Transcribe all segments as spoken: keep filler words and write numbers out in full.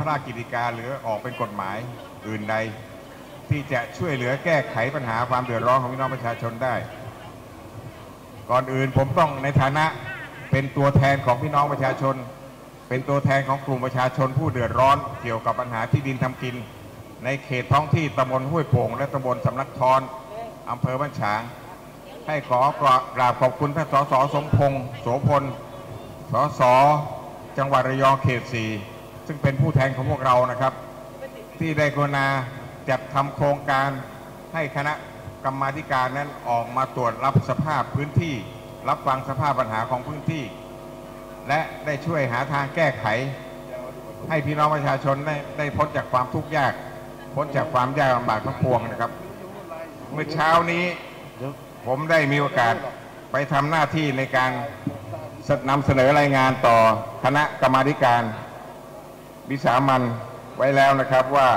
ราชกิจการหรือออกเป็นกฎหมายอื่นใดที่จะช่วยเหลือแก้ไขปัญหาความเดือดร้อนของพี่น้องประชาชนได้ก่อนอื่นผมต้องในฐานะเป็นตัวแทนของพี่น้องประชาชนเป็นตัวแทนของกลุ่มประชาชนผู้เดือดร้อนเกี่ยวกับปัญหาที่ดินทำกินในเขตท้องที่ตำบลห้วยโป่งและตำบลสำนักทอนอำเภอบ้านฉางให้ขอกราบขอบคุณท่านสสสมพงษ์โสพลสสจังหวัดระยองเขตสี่ซึ่งเป็นผู้แทนของพวกเรานะครับที่ได้กรุณาจัดทำโครงการให้คณะกรรมาธิการนั้นออกมาตรวจรับสภาพพื้นที่รับฟังสภาพปัญหาของพื้นที่และได้ช่วยหาทางแก้ไขให้พี่น้องประชาชนได้ได้พ้นจากความทุกข์ยากพ้นจากความยากลำบากทั้งปวงนะครับเมื่อเช้านี้ผมได้มีโอกาสไปทำหน้าที่ในการนำเสนอรายงานต่อคณะกรรมาธิการวิสามัญไว้แล้วนะครับว่า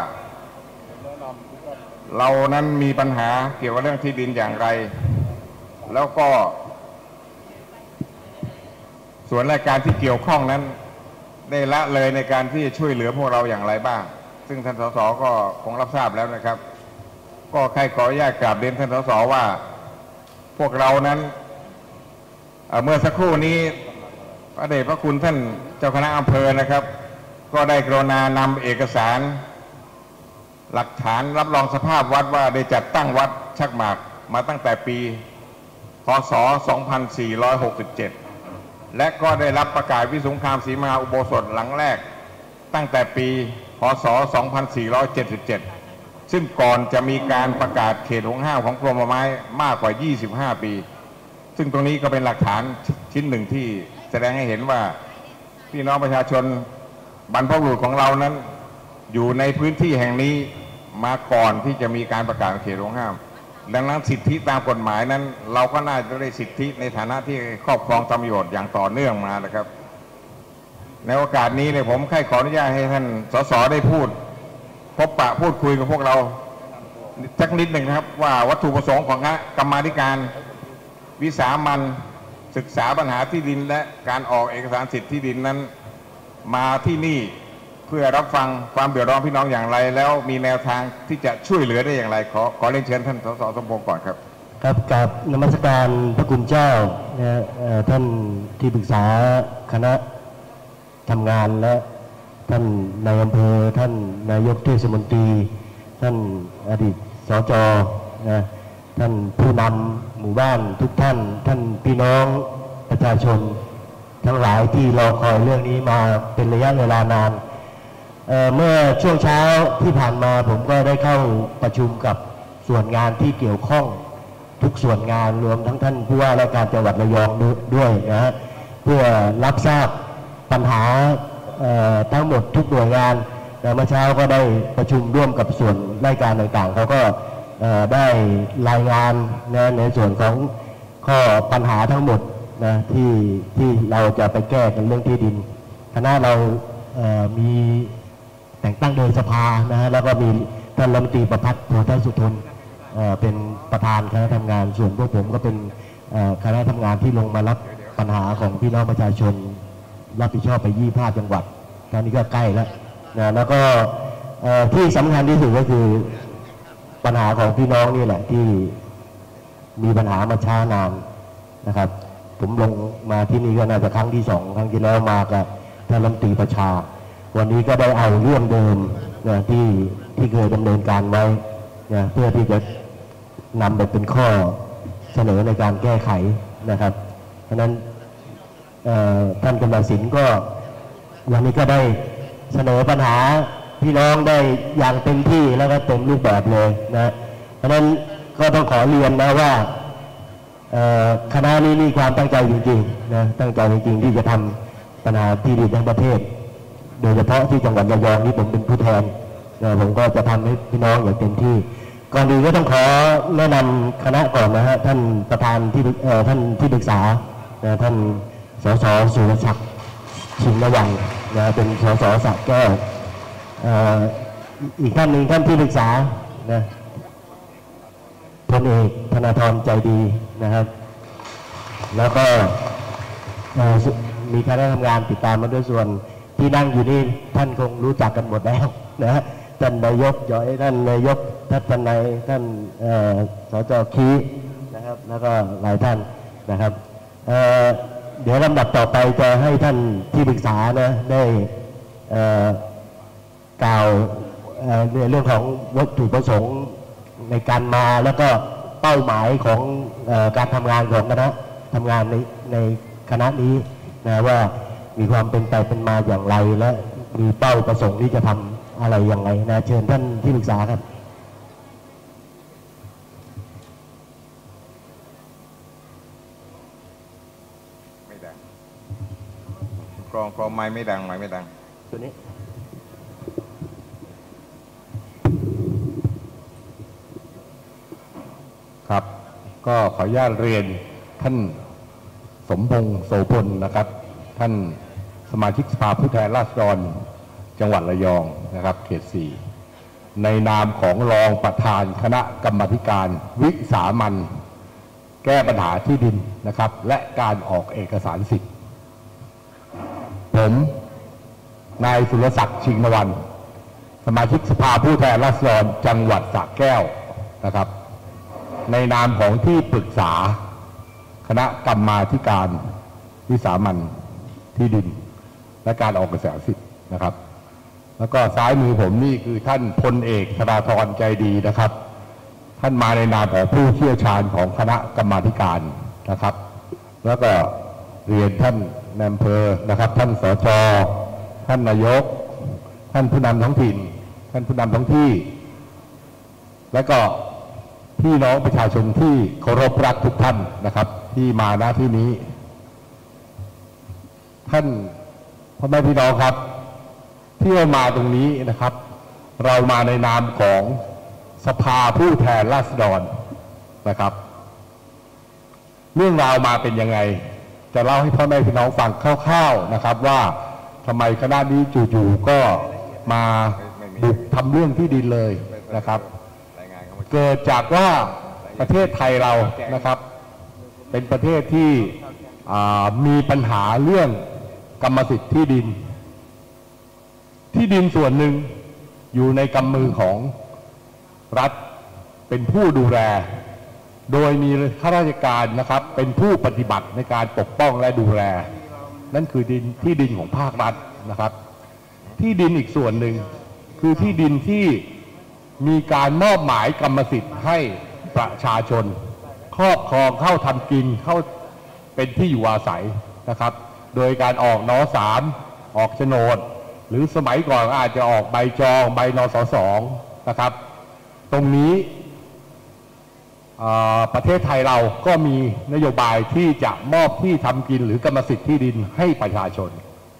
เรานั้นมีปัญหาเกี่ยวกับเรื่องที่ดินอย่างไรแล้วก็ส่วนรายการที่เกี่ยวข้องนั้นได้ละเลยในการที่จะช่วยเหลือพวกเราอย่างไรบ้างซึ่งท่านสสก็คงรับทราบแล้วนะครับก็ใครขออนุญาตกราบเรียนท่านสสว่าพวกเรานั้นเมื่อสักครู่นี้พระเดชพระคุณท่านเจ้าคณะอำเภอนะครับก็ได้กรุณานำเอกสารหลักฐานรับรองสภาพวัดว่าได้จัดตั้งวัดชักหมากมาตั้งแต่ปีพ.ศ. สองพันสี่ร้อยหกสิบเจ็ดและก็ได้รับประกาศวิสุงคามศรีมหาอุโบสถหลังแรกตั้งแต่ปีพ.ศ. สองพันสี่ร้อยเจ็ดสิบเจ็ดซึ่งก่อนจะมีการประกาศเขตห่วงห้ามของกรมป่าไม้มากกว่ายี่สิบห้าปีซึ่งตรงนี้ก็เป็นหลักฐานชิ้นหนึ่งที่แสดงให้เห็นว่าพี่น้องประชาชนบรรพบุรุษของเรานั้นอยู่ในพื้นที่แห่งนี้มาก่อนที่จะมีการประกาศเขตห่วงห้ามดังนั้นสิทธิตามกฎหมายนั้นเราก็น่าจะได้สิทธิในฐานะที่ครอบครองประโยชน์อย่างต่อเนื่องมานะครับในโอกาสนี้เนี่ยผมใคร่ขออนุญาตให้ท่านสสได้พูดพบปะพูดคุยกับพวกเราสักนิดหนึ่งนะครับว่าวัตถุประสงค์ของคณะกรรมาธิการวิสามัญศึกษาปัญหาที่ดินและการออกเอกสารสิทธิที่ดินนั้นมาที่นี่เพื่อรับฟังความเดือดร้อนพี่น้องอย่างไรแล้วมีแนวทางที่จะช่วยเหลือได้อย่างไรขอขอเรียนเชิญท่านสสสมพงษ์ก่อนครับครับกับนมัสการพระคุณเจ้านะท่านที่ปรึกษาคณะทำงานและท่านนายอำเภอท่านนายกเทศมนตรีท่านอดีตสจนะท่านผู้นำหมู่บ้านทุกท่านท่านพี่น้องประชาชนทั้งหลายที่รอคอยเรื่องนี้มาเป็นระยะเวลานาน เ, เมื่อช่วงเช้าที่ผ่านมาผมก็ได้เข้าประชุมกับส่วนงานที่เกี่ยวข้องทุกส่วนงานรวมทั้งท่านผู้ว่าราชการจังหวัดระยองด้วยนะฮะเพื่อรับทราบปัญหาทั้งหมดทุกหน่วยงานเมื่อเช้าก็ได้ประชุมร่วมกับส่วนราชการต่างๆเขาก็ได้รายงานนะในส่วนของข้อปัญหาทั้งหมดนะที่ที่เราจะไปแก้กันเรื่องที่ดินคณะเรามีแต่งตั้งโดยสภานะฮะแล้วก็มีท่านรัฐมนตรีประภัสโพธิสุทนเป็นประธานคณะทำงานส่วนพวกผมก็เป็นคณะทำงานที่ลงมารับปัญหาของพี่น้องประชาชนรับผิดชอบไปยี่สิบห้าจังหวัดตอนนี้ก็ใกล้แล้วนะแล้วก็ที่สำคัญที่สุดก็คือปัญหาของพี่น้องนี่แหละที่มีปัญหามาช้านานนะครับผมลงมาที่นี่ก็น่าจะครั้งที่สองครั้งที่แล้วมากับท่านรัฐมนตรีประชาวันนี้ก็ได้เอาเรื่องเดิมนะที่ที่เคยดำเนินการไว้นะเพื่อที่จะนำไปเป็นข้อเสนอในการแก้ไขนะครับเพราะนั้นท่านกำนันสินก็วันนี้ก็ได้เสนอปัญหาพี่น้องได้อย่างเต็มที่แล้วก็เต็มรูปแบบเลยนะเพราะนั้นก็ต้องขอเรียนนะว่าคณะนี้มีความตั้งใจจริงๆนะตั้งใจจริงๆที่จะทำปัญหาที่ดินทั้งประเทศโดยเฉพาะที่จังหวัดระยองนี่ผมเป็นผู้แทนนะผมก็จะทำให้พี่น้องอย่างเต็มที่ก่อนอื่นก็ต้องขอแนะนำคณะก่อนนะฮะท่านประธานที่ท่านที่ปรึกษานะท่านสสสุรศักดิ์ชินวังนะเป็นสสสระแก้วอีกท่านหนึ่งท่านที่ปรึกษานะพลเอกธนาธรใจดีนะครับแล้วก็มีคณะทำงานติดตามมาด้วยส่วนที่นั่งอยู่นี่ท่านคงรู้จักกันหมดแล้วนะท่านนายกย้อยท่านนายกทัศนัยท่านสจคีนะครับแล้วก็หลายท่านนะครับเ, เดี๋ยวลำดับต่อไปจะให้ท่านที่ปรึกษานะได้กล่าวในเรื่องของวัตถุประสงค์ในการมาแล้วก็เป้าหมายของการทำงานของคณะทำงานในในคณะนี้นะว่ามีความเป็นไปเป็นมาอย่างไรและมีเป้าประสงค์ที่จะทำอะไรอย่างไรนะเชิญท่านที่ปรึกษาครับไม่ดังกรองกรองไม้ไม่ดังไม้ไม่ดังตัวนี้ครับก็ขออนุญาตเรียนท่านสมพงษ์โสพลนะครับท่านสมาชิกสภาผู้แทนราษฎรจังหวัดระยองนะครับเขตสี่ในนามของรองประธานคณะกรรมาธิการวิสามัญแก้ปัญหาที่ดินนะครับและการออกเอกสารสิทธิ์ผมนายสุรศักดิ์ชิงนวรรณสมาชิกสภาผู้แทนราษฎรจังหวัดสระแก้วนะครับในนามของที่ปรึกษาคณะกรรมาธิการวิสามัญที่ดินและการออกเอกสารสิทธิ์นะครับแล้วก็ซ้ายมือผมนี่คือท่านพลเอกธราธรใจดีนะครับท่านมาในนามของผู้เชี่ยวชาญของคณะกรรมาธิการนะครับแล้วก็เรียนท่านนายอำเภอนะครับท่านสจ.ท่านนายกท่านผู้นำท้องถิ่นท่านผู้นำท้องที่และก็พี่น้องประชาชนที่เคารพรักทุกท่านนะครับที่มาณที่นี้ท่านพ่อแม่พี่น้องครับที่เรามาตรงนี้นะครับเรามาในนามของสภาผู้แทนราษฎรนะครับเรื่องราวมาเป็นยังไงจะเล่าให้พ่อแม่พี่น้องฟังคร่าวๆนะครับว่าทำไมคณะนี้จู่ๆก็มาบุกทำเรื่องที่ดินเลยนะครับเกิดจากว่าประเทศไทยเรานะครับเป็นประเทศที่มีปัญหาเรื่องกรรมสิทธิ์ที่ดินที่ดินส่วนหนึ่งอยู่ในกำมือของรัฐเป็นผู้ดูแลโดยมีข้าราชการนะครับเป็นผู้ปฏิบัติในการปกป้องและดูแลนั่นคือดินที่ดินของภาครัฐนะครับที่ดินอีกส่วนหนึ่งคือที่ดินที่มีการมอบหมายกรรมสิทธิ์ให้ประชาชนครอบครองเข้าทำกินเข้าเป็นที่อยู่อาศัยนะครับโดยการออกน.สาม ออกโฉนดหรือสมัยก่อนอาจจะออกใบจองใบน.ส.สอง นะครับตรงนี้ประเทศไทยเราก็มีนโยบายที่จะมอบที่ทำกินหรือกรรมสิทธิ์ที่ดินให้ประชาชน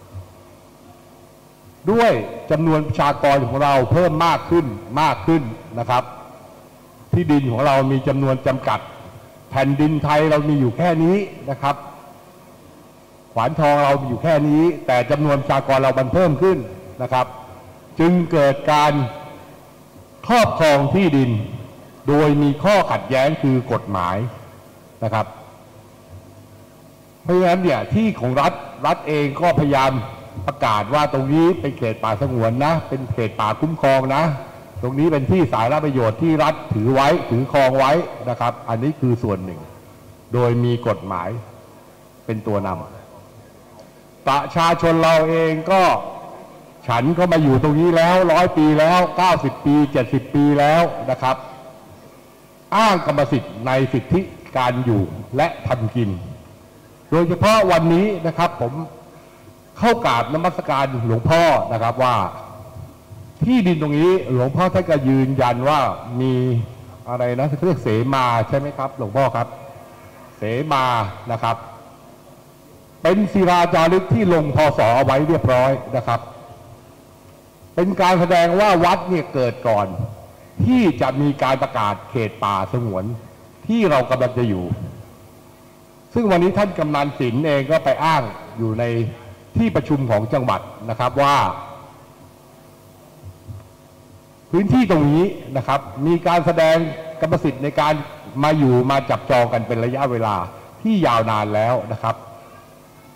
ด้วยจำนวนประชากรของเราเพิ่มมากขึ้นมากขึ้นนะครับที่ดินของเรามีจำนวนจำกัดแผ่นดินไทยเรามีอยู่แค่นี้นะครับขวานทองเรามีอยู่แค่นี้แต่จำนวนประชากรเรามันเพิ่มขึ้นนะครับจึงเกิดการครอบครองที่ดินโดยมีข้อขัดแย้งคือกฎหมายนะครับเพราะฉะนั้นเนี่ยที่ของรัฐรัฐเองก็พยายามประกาศว่าตรงนี้เป็นเขตป่าสงวนนะเป็นเขตป่าคุ้มครองนะตรงนี้เป็นที่สาธารณประโยชน์ที่รัฐถือไว้ถือครองไว้นะครับอันนี้คือส่วนหนึ่งโดยมีกฎหมายเป็นตัวนำประชาชนเราเองก็ฉันก็มาอยู่ตรงนี้แล้วร้อยปีแล้วเก้าสิบปีเจ็ดสิบปีแล้วนะครับอ้างกรรมสิทธิ์ในสิทธิการอยู่และทำกินโดยเฉพาะวันนี้นะครับผมเข้ากราบนมัสการหลวงพ่อนะครับว่าที่ดินตรงนี้หลวงพ่อท่านก็ยืนยันว่ามีอะไรนะเรียกเสมาใช่ไหมครับหลวงพ่อครับเสมานะครับเป็นศิลาจารึกที่ลงพศเอาไว้เรียบร้อยนะครับเป็นการแสดงว่าวัดเนี่ยเกิดก่อนที่จะมีการประกาศเขตป่าสงวนที่เรากำลังจะอยู่ซึ่งวันนี้ท่านกำนันศิลป์เองก็ไปอ้างอยู่ในที่ประชุมของจังหวัดนะครับว่าพื้นที่ตรงนี้นะครับมีการแสดงกรรมสิทธิ์ในการมาอยู่มาจับจองกันเป็นระยะเวลาที่ยาวนานแล้วนะครับ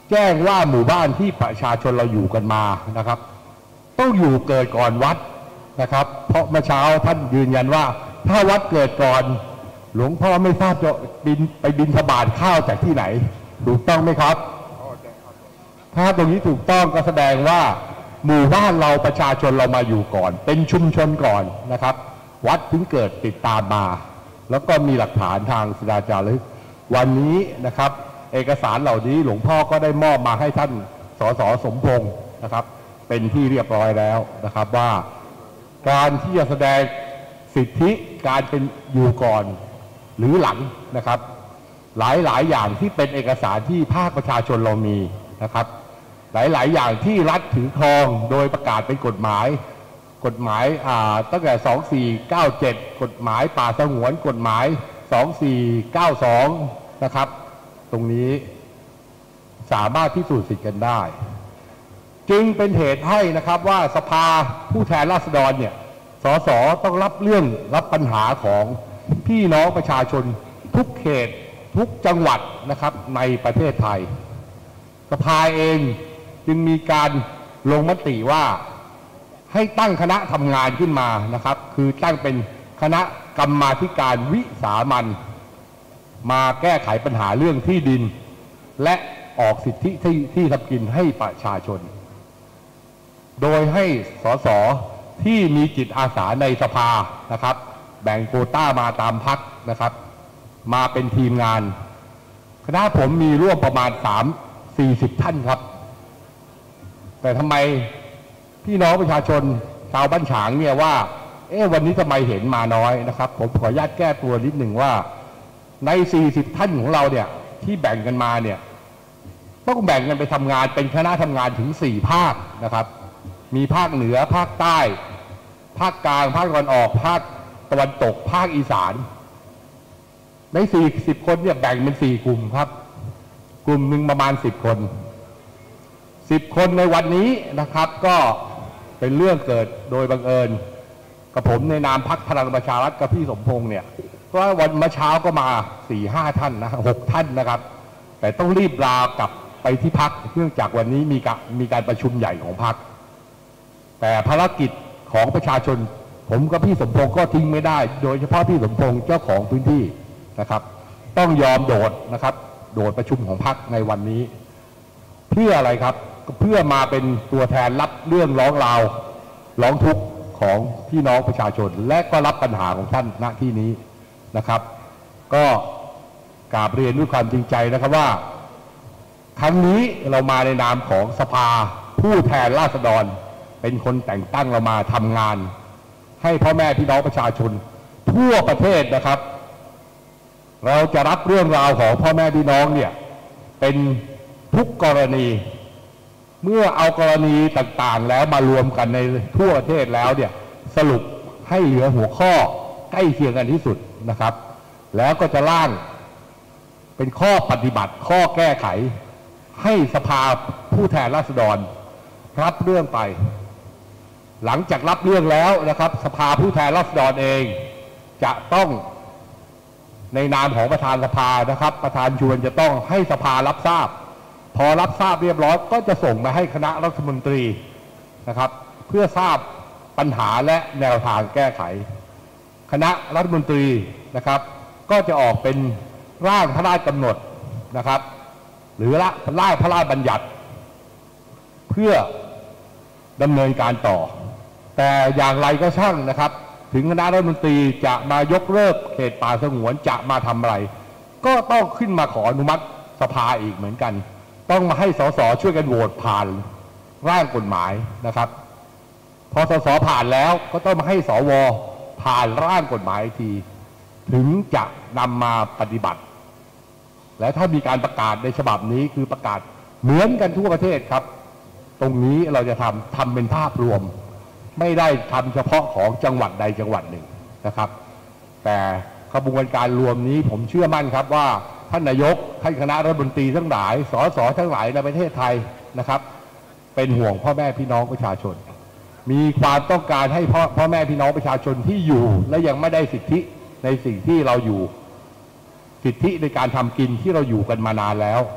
แจ้งว่าหมู่บ้านที่ประชาชนเราอยู่กันมานะครับต้องอยู่เกิดก่อนวัดนะครับเพราะเมื่อเช้าท่านยืนยันว่าถ้าวัดเกิดก่อนหลวงพ่อไม่ทราบจะบินไปบินทบาทข้าวจากที่ไหนถูกต้องไหมครับถ้าตรงนี้ถูกต้องก็แสดงว่าหมู่บ้านเราประชาชนเรามาอยู่ก่อนเป็นชุมชนก่อนนะครับวัดถึงเกิดติดตามมาแล้วก็มีหลักฐานทางศิลาจารึกวันนี้นะครับเอกสารเหล่านี้หลวงพ่อก็ได้มอบมาให้ท่านสสสมพงศ์นะครับเป็นที่เรียบร้อยแล้วนะครับว่าการที่จะแสดงสิทธิการเป็นอยู่ก่อนหรือหลังนะครับหลายๆอย่างที่เป็นเอกสารที่ภาคประชาชนเรามีนะครับหลายๆอย่างที่รัฐถือครองโดยประกาศเป็นกฎหมายกฎหมายตั้งแต่สองสี่เก้าเจ็ดกฎหมายป่าสงวนกฎหมายสองสี่เก้าสองนะครับตรงนี้สามารถพิสูจน์สิทธิกันได้จึงเป็นเหตุให้นะครับว่าสภาผู้แทนราษฎรเนี่ยสสต้องรับเรื่องรับปัญหาของพี่น้องประชาชนทุกเขตทุกจังหวัดนะครับในประเทศไทยสภาเองจึงมีการลงมติว่าให้ตั้งคณะทำงานขึ้นมานะครับคือตั้งเป็นคณะกรรมาธิการวิสามัญมาแก้ไขปัญหาเรื่องที่ดินและออกสิทธิที่ที่ทำกินให้ประชาชนโดยให้สสที่มีจิตอาสาในสภานะครับแบ่งโควต้ามาตามพรรคนะครับมาเป็นทีมงานคณะผมมีร่วมประมาณสามสี่สิบท่านครับแต่ทำไมพี่น้องประชาชนชาวบ้านฉางเนี่ยว่าเอ๊ะวันนี้ทำไมเห็นมาน้อยนะครับผมขออนุญาตแก้ตัวนิดหนึ่งว่าในสี่สิบท่านของเราเนี่ยที่แบ่งกันมาเนี่ยต้องแบ่งกันไปทำงานเป็นคณะทำงานถึงสี่ภาคนะครับมีภาคเหนือภาคใต้ภาคกลางภาคตะวันออกภาคตะวันตกภาคอีสานในสี่สิบคนเนี่ยแบ่งเป็นสี่กลุ่มครับกลุ่มหนึ่งประมาณสิบคนสิบคนในวันนี้นะครับก็เป็นเรื่องเกิดโดยบังเอิญกับผมในนามพรรคพลังประชารัฐกับพี่สมพงษ์เนี่ยก็วันเมื่อเช้าก็มาสี่ห้าท่านนะหกท่านนะครับแต่ต้องรีบลากลับไปที่พรรคเนื่องจากวันนี้มีการมีการประชุมใหญ่ของพรรคแต่ภารกิจของประชาชนผมกับพี่สมพงษ์ก็ทิ้งไม่ได้โดยเฉพาะพี่สมพงษ์เจ้าของพื้นที่นะครับต้องยอมโดดนะครับโดดประชุมของพรรคในวันนี้เพื่ออะไรครับเพื่อมาเป็นตัวแทนรับเรื่องร้องราวร้องทุกข์ของพี่น้องประชาชนและก็รับปัญหาของท่านณที่นี้นะครับก็กราบเรียนด้วยความจริงใจนะครับว่าครั้งนี้เรามาในนามของสภาผู้แทนราษฎรเป็นคนแต่งตั้งเรามาทำงานให้พ่อแม่พี่น้องประชาชนทั่วประเทศนะครับเราจะรับเรื่องราวของพ่อแม่พี่น้องเนี่ยเป็นทุกกรณีเมื่อเอากรณีต่างๆแล้วมารวมกันในทั่วประเทศแล้วเนี่ยสรุปให้เหลือหัวข้อใกล้เคียงกันที่สุดนะครับแล้วก็จะร่างเป็นข้อปฏิบัติข้อแก้ไขให้สภาผู้แทนราษฎรรับเรื่องไปหลังจากรับเรื่องแล้วนะครับสภาผู้แทนราษฎรเองจะต้องในนามของประธานสภานะครับประธานชวนจะต้องให้สภารับทราบพอรับทราบเรียบร้อยก็จะส่งมาให้คณะรัฐมนตรีนะครับเพื่อทราบปัญหาและแนวทางแก้ไขคณะรัฐมนตรีนะครับก็จะออกเป็นร่างพระราชกำหนดนะครับหรือร่างพระราชบัญญัติเพื่อดำเนินการต่อแต่อย่างไรก็ช่างนะครับถึงคณะรัฐมนตรีจะมายกเลิกเขตป่าสงวนจะมาทำอะไรก็ต้องขึ้นมาขออนุมัติสภาอีกเหมือนกันต้องมาให้สสช่วยกันโหวตผ่านร่างกฎหมายนะครับพอสสผ่านแล้วก็ต้องมาให้สวผ่านร่างกฎหมายอีกทีถึงจะนำมาปฏิบัติและถ้ามีการประกาศในฉบับนี้คือประกาศเหมือนกันทั่วประเทศครับตรงนี้เราจะทำทำเป็นภาพรวมไม่ได้ทำเฉพาะของจังหวัดใดจังหวัดหนึ่งนะครับแต่ขบวนการรวมนี้ผมเชื่อมั่นครับว่าท่านนายกท่านคณะรัฐมนตรีทั้งหลายสสทั้งหลายในประเทศไทยนะครับเป็นห่วงพ่อแม่พี่น้องประชาชนมีความต้องการให้พ่อพ่อแม่พี่น้องประชาชนที่อยู่และยังไม่ได้สิทธิในสิ่งที่เราอยู่สิทธิในการทำกินที่เราอยู่กันมานานแล้ว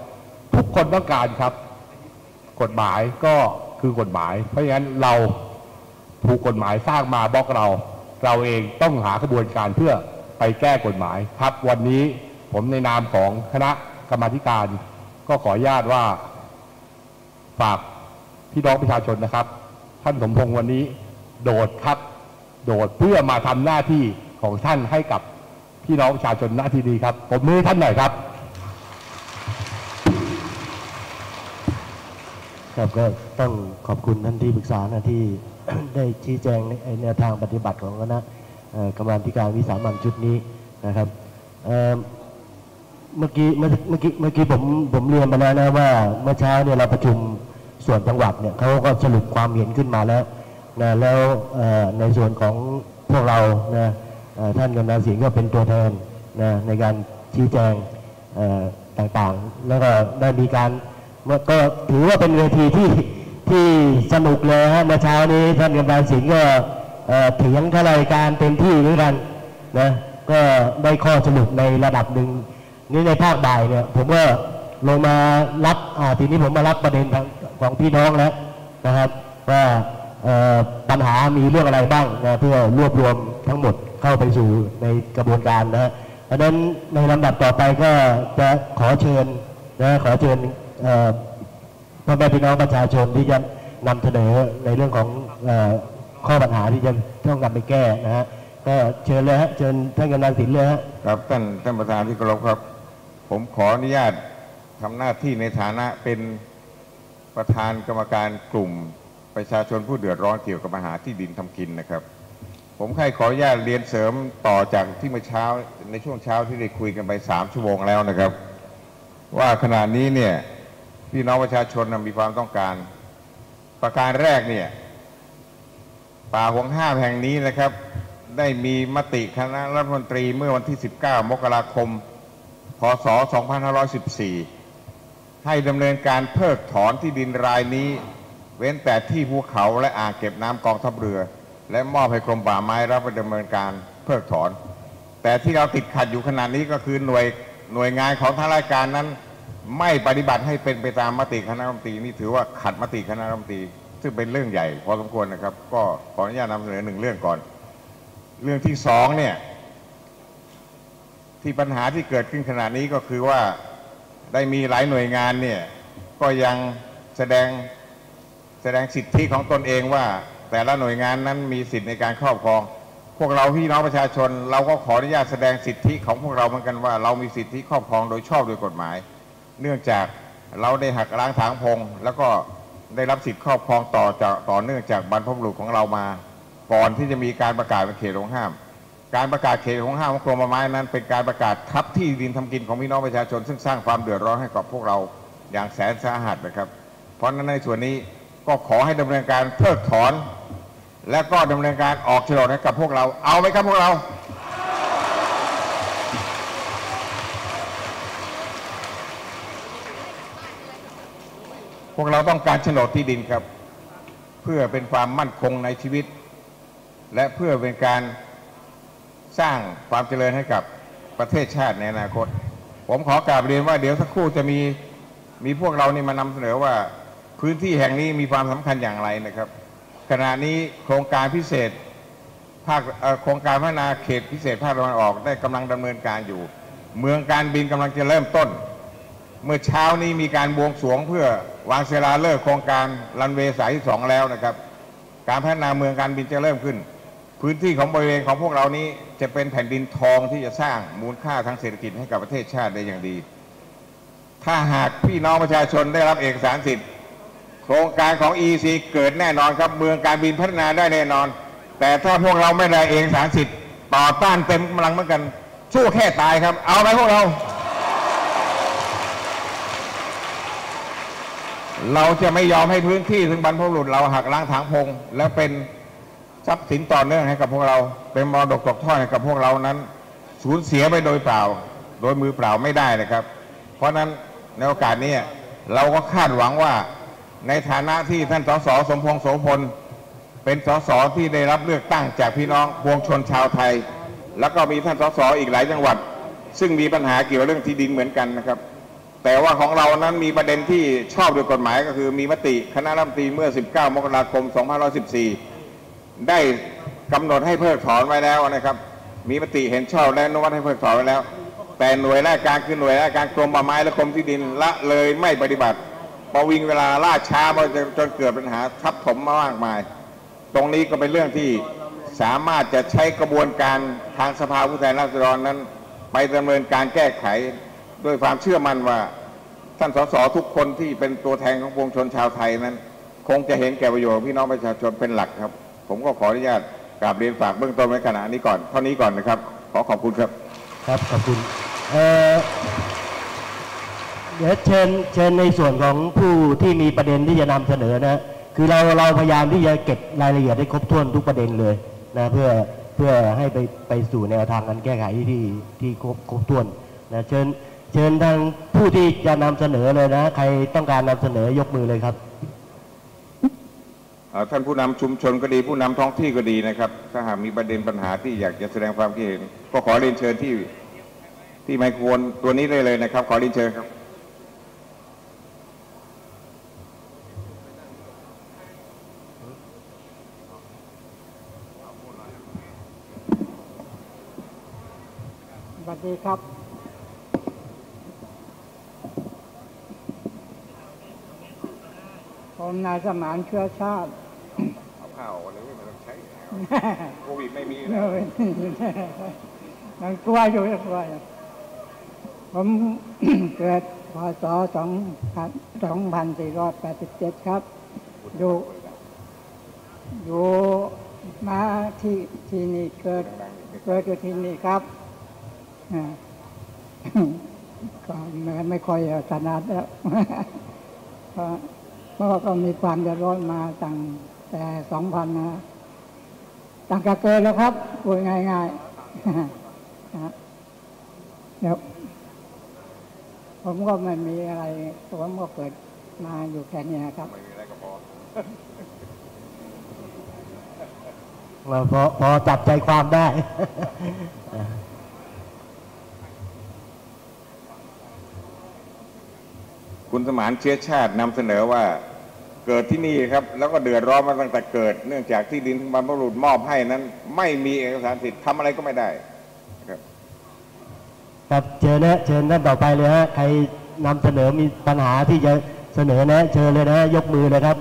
ทุกคนต้องการครับกฎหมายก็คือกฎหมายเพราะฉะนั้นเราถูกกฎหมายสร้างมาบล็อกเราเราเองต้องหากระบวนการเพื่อไปแก้กฎหมายครับวันนี้ผมในนามของคณะกรรมาธิการก็ขออนุญาตว่าฝากพี่น้องประชาชนนะครับท่านสมพงษ์วันนี้โดดครับโดดเพื่อมาทำหน้าที่ของท่านให้กับพี่น้องประชาชนหน้าที่ดีครับผมมือท่านหน่อยครับครับก็ต้องขอบคุณท่านที่ปรึกษานะที่ ได้ชี้แจงในแนวทางปฏิบัติของคณะกรรมาธิการวิสามัญชุดนี้นะครับเมื่อกี้เมื่อเมื่อกี้เมื่อกี้ผมผมเรียนมาแล้วนะว่าเมื่อเช้าเนี่ยเราประชุมส่วนจังหวัดเนี่ยเขาก็สรุปความเห็นขึ้นมาแล้วนะแล้วในส่วนของพวกเรานะท่านกำนันสิงห์ก็เป็นตัวแทนนะในการชี้แจงต่างๆแล้วก็ได้มีการก็ถือว่าเป็นเวทีที่ที่สนุกเลยฮะเมื่อเช้านี้ท่านกำนันสิงห์ก็เถียงข้ารายการเต็มที่ด้วยกันนะก็ได้ข้อสรุปในระดับหนึ่งนี่ในภาคบ่ายเนี่ยผมก็ลงมารับทีนี้ผมมารับประเด็นของพี่น้องแล้วนะครับว่าปัญหามีเรื่องอะไรบ้างนะเพื่อรวบรวมทั้งหมดเข้าไปสู่ในกระบวนการนะฮะเพราะฉะนั้นในลำดับต่อไปก็จะขอเชิญนะขอเชิญพ่อแม่พี่น้องประชาชนที่จะนำเสนอในเรื่องของข้อปัญหาที่จะต้องนำไปแก้นะฮะก็เชิญเลยฮะเชิญท่านกำนันสินเลยฮะครับท่านท่านประธานที่เคารพครับผมขออนุญาตทำหน้าที่ในฐานะเป็นประธานกรรมการกลุ่มประชาชนผู้เดือดร้อนเกี่ยวกับปัญหาที่ดินทำกินนะครับผมใครขออนุญาตเรียนเสริมต่อจากที่เมื่อเช้าในช่วงเช้าที่ได้คุยกันไปสามชั่วโมงแล้วนะครับว่าขณะนี้เนี่ยพี่น้องประชาชนมีความต้องการประการแรกเนี่ยป่าห่วงห้ามแห่งนี้นะครับได้มีมติคณะรัฐมนตรีเมื่อวันที่สิบเก้ามกราคมพ.ศ. สองพันห้าร้อยสิบสี่ให้ดำเนินการเพิกถอนที่ดินรายนี้เว้นแต่ที่ภูเขาและอ่างเก็บน้ำกองทัพเรือและมอบให้กรมป่าไม้รับไปดำเนินการเพิกถอนแต่ที่เราติดขัดอยู่ขณะนี้ก็คือหน่วยหน่วยงานของทางราชการนั้นไม่ปฏิบัติให้เป็นไปตามมติคณะรัฐมนตรีนี่ถือว่าขัดมติคณะรัฐมนตรีซึ่งเป็นเรื่องใหญ่พอสมควรนะครับก็ขออนุญาตนำเสนอหนึ่งเรื่องก่อนเรื่องที่สองเนี่ยที่ปัญหาที่เกิดขึ้นขณะนี้ก็คือว่าได้มีหลายหน่วยงานเนี่ยก็ยังแสดงแสดงสิทธิของตนเองว่าแต่ละหน่วยงานนั้นมีสิทธิในการครอบครองพวกเราพี่น้องประชาชนเราก็ขออนุญาตแสดงสิทธิของพวกเราเหมือนกันว่าเรามีสิทธิครอบครองโดยชอบโดยกฎหมายเนื่องจากเราได้หักล้างถางพงแล้วก็ได้รับสิทธิครอบครองต่อจากต่อเนื่องจากบรรพบุรุษของเรามาก่อนที่จะมีการประกาศเป็นเขตห่วงห้ามการประกาศเขตห่วงห้ามของกรมป่าไม้นั้นเป็นการประกาศทับที่ดินทำกินของพี่น้องประชาชนซึ่งสร้างความเดือดร้อนให้กับพวกเราอย่างแสนสาหัสนะครับเพราะฉะนั้นในส่วนนี้ก็ขอให้ดำเนินการเพิกถอนและก็ดำเนินการออกโฉนดให้กับพวกเราเอาไหมครับพวกเราพวกเราต้องการโฉนดที่ดินครับเพื่อเป็นความมั่นคงในชีวิตและเพื่อเป็นการสร้างความเจริญให้กับประเทศชาติในอนาคตผมขอกราบเรียนว่าเดี๋ยวสักครู่จะมีมีพวกเรานี่มานำเสนอว่าพื้นที่แห่งนี้มีความสำคัญอย่างไรนะครับขณะนี้โครงการพิเศษภาคโครงการพัฒนาเขตพิเศษภาคตะวันออกได้กำลังดำเนินการอยู่เมืองการบินกำลังจะเริ่มต้นเมื่อเช้านี้มีการบวงสรวงเพื่อวางศิลาฤกษ์โครงการรันเวย์สายที่สองแล้วนะครับการพัฒนาเมืองการบินจะเริ่มขึ้นพื้นที่ของบริเวณของพวกเรานี้จะเป็นแผ่นดินทองที่จะสร้างมูลค่าทางเศรษฐกิจให้กับประเทศชาติได้อย่างดีถ้าหากพี่น้องประชาชนได้รับเอกสารสิทธิ์โครงการของ อี ซี เกิดแน่นอนครับเมืองการบินพัฒนาได้แน่นอนแต่ถ้าพวกเราไม่ได้เอกสารสิทธิ์ต่อต้านเต็มกำลังเหมือนกันสู้แค่ตายครับเอาไหมพวกเราเราจะไม่ยอมให้พื้นที่ซึ่งบรรพบุรุษเราหักล้างถางพงแล้วเป็นทรัพย์สินต่อเนื่องให้กับพวกเราเป็นมรดกตกทอดให้กับพวกเรานั้นสูญเสียไปโดยเปล่าโดยมือเปล่าไม่ได้นะครับเพราะนั้นในโอกาสนี้เราก็คาดหวังว่าในฐานะที่ท่านสสสมพงษ์โสพลเป็นสสที่ได้รับเลือกตั้งจากพี่น้องปวงชนชาวไทยแล้วก็มีท่านสสอีกหลายจังหวัดซึ่งมีปัญหาเกี่ยวกับเรื่องที่ดินเหมือนกันนะครับแต่ว่าของเรานั้นมีประเด็นที่ชอบโดยกฎหมายก็คือมีมติคณะรัฐมนตรีเมื่อ สิบเก้ามกราคม สองพันห้าร้อยสิบสี่ ได้กำหนดให้เพิกถอนไว้แล้วนะครับมีมติเห็นชอบและอนุมัติให้เพิกถอนไว้แล้วแต่หน่วยราชการคือหน่วยราชการกรมป่าไม้และกรมที่ดินละเลยไม่ปฏิบัติประวิงเวลาล่าช้ามาจนเกิดปัญหาทับถมมามากมายตรงนี้ก็เป็นเรื่องที่สามารถจะใช้กระบวนการทางสภาผู้แทนราษฎรนั้นไปดำเนินการแก้ไขด้วยความเชื่อมั่นว่าท่านสสทุกคนที่เป็นตัวแทนของปวงชนชาวไทยนั้นคงจะเห็นแก่ประโยชน์พี่น้องประชาชนเป็นหลักครับผมก็ขออนุญาตกราบเรียนฝากเบื้องต้นไว้ขณะนี้ก่อนเท่านี้ก่อนนะครับขอขอบคุณครับครับขอบคุณเอ่อเดี๋ยวเชิญเชิญในส่วนของผู้ที่มีประเด็นที่จะนำเสนอนะคือเราเราพยายามที่จะเก็บรายละเอียดให้ครบถ้วนทุกประเด็นเลยนะเพื่อเพื่อให้ไปไปสู่แนวทางการแก้ไขที่ที่ครบครบถ้วนนะเชิญเชิญทางผู้ที่จะนำเสนอเลยนะใครต้องการนำเสนอยกมือเลยครับท่านผู้นำชุมชนก็ดีผู้นำท้องที่ก็ดีนะครับถ้าหากมีประเด็นปัญหาที่อยากจะแสดงความคิดเห็นก็ขอเรียนเชิญที่ที่ไมโครโฟนตัวนี้เลยเลยนะครับขอเรียนเชิญครับสวัสดีครับผมนายสมานเชื้อชาติเอาผ้าออกเลยไม่ต้องใช้โควิดไม่มีมันกลัวอยู่กลัวผมเกิดพศสองพันสี่ร้อยแปดสิบเจ็ดครับอยู่อยู่มาที่ที่นี่เกิดเกิดอยู่ที่นี่ครับก็ไม่ค่อยถนัดแล้วเพราะก็มีความเดือดร้อนมาตั้งแต่สองพันนะตั้งแต่เกิดแล้วครับพูดง่ายๆเดี๋ยวผมก็ไม่มีอะไรผมก็เกิดมาอยู่แค่นี้ครับไม่มีอะไรก็พอพอพอจับใจความได้คุณสมานเชื้อชาตินำเสนอว่าเกิดที่นี่ครับแล้วก็เดือดร้อนมาตั้งแต่เกิดเนื่องจากที่ดินบรรพบุรุษมอบให้นั้นไม่มีเอกสารสิทธิ์ทำอะไรก็ไม่ได้ครับครับเชิญนะเชิญท่านต่อไปเลยฮะใครนำเสนอมีปัญหาที่จะเสนอนะเชิญเลยนะยกมือเลยครับ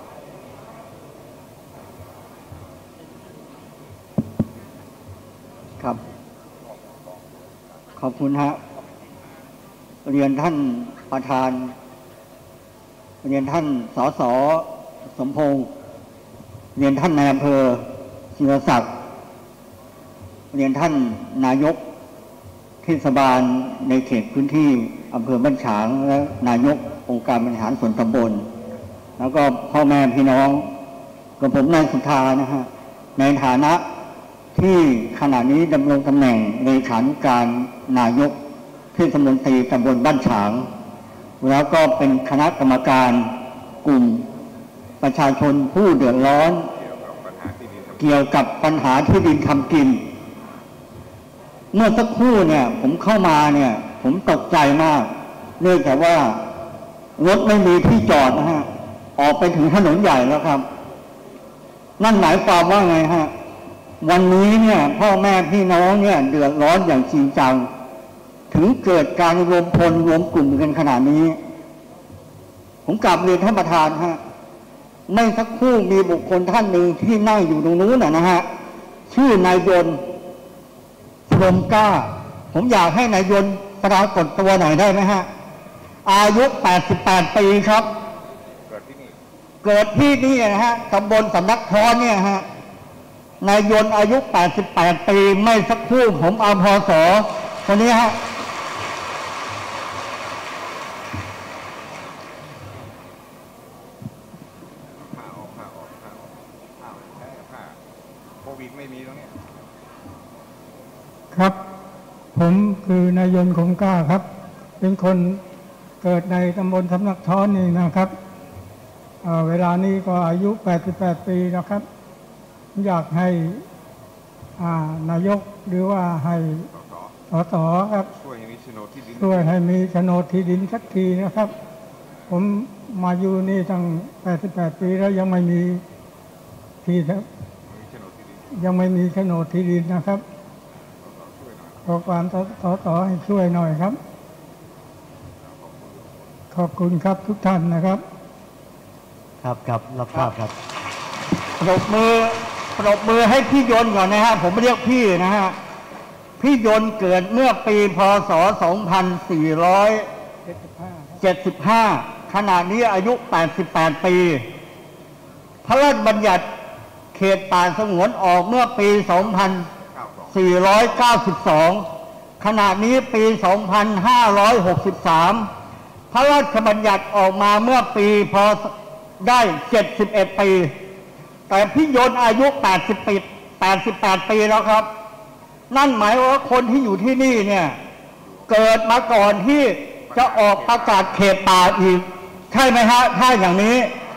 ครับขอบคุณฮะเรียนท่านประธานเรียนท่านสสสมพงษ์เรียนท่านนายอำเภอศิรศักดิ์เรียนท่านนายกเทศบาลในเขตพื้นที่อำเภอบ้านฉางและนายกองค์การบริหารส่วนตำบลแล้วก็พ่อแม่พี่น้องกับผมนายสุธานะฮะในฐานะที่ขณะนี้ดำรงตำแหน่งเลขานุการนายกเทศมนตรีตำบลบ้านฉางแล้วก็เป็นคณะกรรมการกลุ่มประชาชนผู้เดือดร้อนเกี่ยวกับปัญหาที่ดินทำกินเมื่อสักครู่เนี่ยผมเข้ามาเนี่ยผมตกใจมากเนื่องจากว่ารถไม่มีที่จอดนะฮะออกไปถึงถนนใหญ่แล้วครับนั่นหมายความว่าไงฮะวันนี้เนี่ยพ่อแม่พี่น้องเนี่ยเดือดร้อนอย่างจริงจังถึงเกิดการรวมพลรวมกลุ่มกันขนาดนี้ผมกลับเรียนท่านประธานฮะไม่สักครู่มีบุคคลท่านหนึ่งที่นั่งอยู่ตรงนู้นนะฮะชื่อนายยนต์พรหมกล้าผมอยากให้นายยนต์ปรากฏตัวหน่อยได้ไหมฮะอายุแปดสิบแปดปีครับเกิดที่นี่เกิดที่นี่นะฮะตำบลสำนักท้อนเนี่ยฮะนายยนต์อายุแปดสิบแปดปีไม่สักครู่ผมเอาพศคนนี้ฮะโควิดไม่มีตรงนี้ครับผมคือนายยนต์คงกล้าครับเป็นคนเกิดในตำบลสำนักท้อนนี่นะครับ เ, เวลานี้ก็อายุแปดสิบแปดปีนะครับอยากให้นายกหรือว่าให้สสสครับช่วยให้มีโฉนดที่ดินช่วยให้มีโฉนดที่ดินสักทีนะครับ ผมมาอยู่นี่ตั้งแปดสิบแปดปีแล้วยังไม่มีที่ครับมีโฉนดที่ดินยังไม่มีโฉนดที่ดินนะครับขอความสสให้ช่วยหน่อยครับขอบคุณครับทุกท่านนะครับครับครับรับทราบครับปรบมือปรบมือให้พี่ยนต์ก่อนนะฮะผมเรียกพี่นะฮะพี่ยนต์เกิดเมื่อปีพศสองพันสี่ร้อยเจ็ดสิบห้าขณะนี้อายุแปดสิบแปดปีพระราชบัญญัติเขตป่าสงวนออกเมื่อปีสองพันสี่ร้อยเก้าสิบสองขณะนี้ปีสองพันห้าร้อยหกสิบสามพระราชบัญญัติออกมาเมื่อปีพศได้เจ็ดสิบเอ็ดปีแต่พี่ยนต์อายุแปดสิบปีแปดสิบแปดปีแล้วครับนั่นหมายว่าคนที่อยู่ที่นี่เนี่ยเกิดมาก่อนที่จะออกประกาศเขตป่าอีกใช่ไหมฮะถ้าอย่างนี้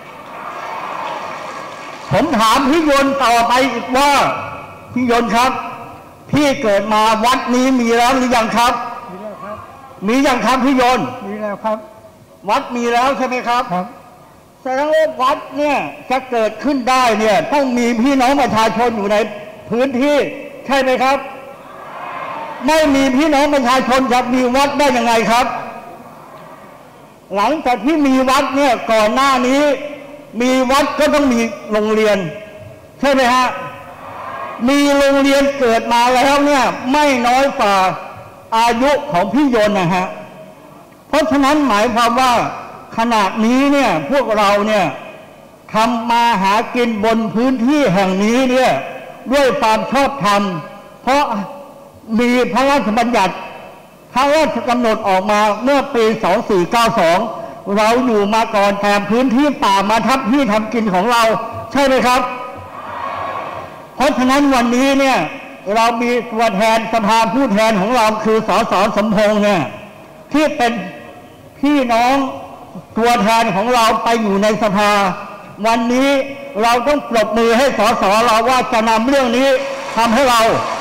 ผมถามพี่ยนต์ต่อไปอีกว่าพี่ยนต์ครับพี่เกิดมาวัดนี้มีแล้วหรือยังครับมีแล้วครับมียังครับพี่ยนต์มีแล้วครับวัดมีแล้วใช่ไหมครับครับแสดงว่าวัดเนี่ยจะเกิดขึ้นได้เนี่ยต้องมีพี่น้องประชาชนอยู่ในพื้นที่ใช่ไหมครับไม่มีพี่น้องประชาชนจะมีวัดได้ยังไงครับหลังจากที่มีวัดเนี่ยก่อนหน้านี้มีวัดก็ต้องมีโรงเรียนใช่ไหมฮะมีโรงเรียนเกิดมาแล้วเนี่ยไม่น้อยกว่าอายุของพี่ยนต์นะฮะเพราะฉะนั้นหมายความว่าขณะนี้เนี่ยพวกเราเนี่ยทำมาหากินบนพื้นที่แห่งนี้เนี่ยด้วยความชอบธรรมเพราะมีพระราชบัญญัติพระราชกำหนดออกมาเมื่อปีสองสี่เก้าสองเราอยู่มาก่อนแต่พื้นที่ป่ามาทับที่ทำกินของเราใช่ไหมครับเพราะฉะนั้นวันนี้เนี่ยเรามีตัวแทนสภาผู้แทนของเราคือสสสมพงษ์เนี่ยที่เป็นพี่น้องตัวแทนของเราไปอยู่ในสภาวันนี้เราต้องปรบมือให้สสเราว่าจะนำเรื่องนี้ทำให้เรา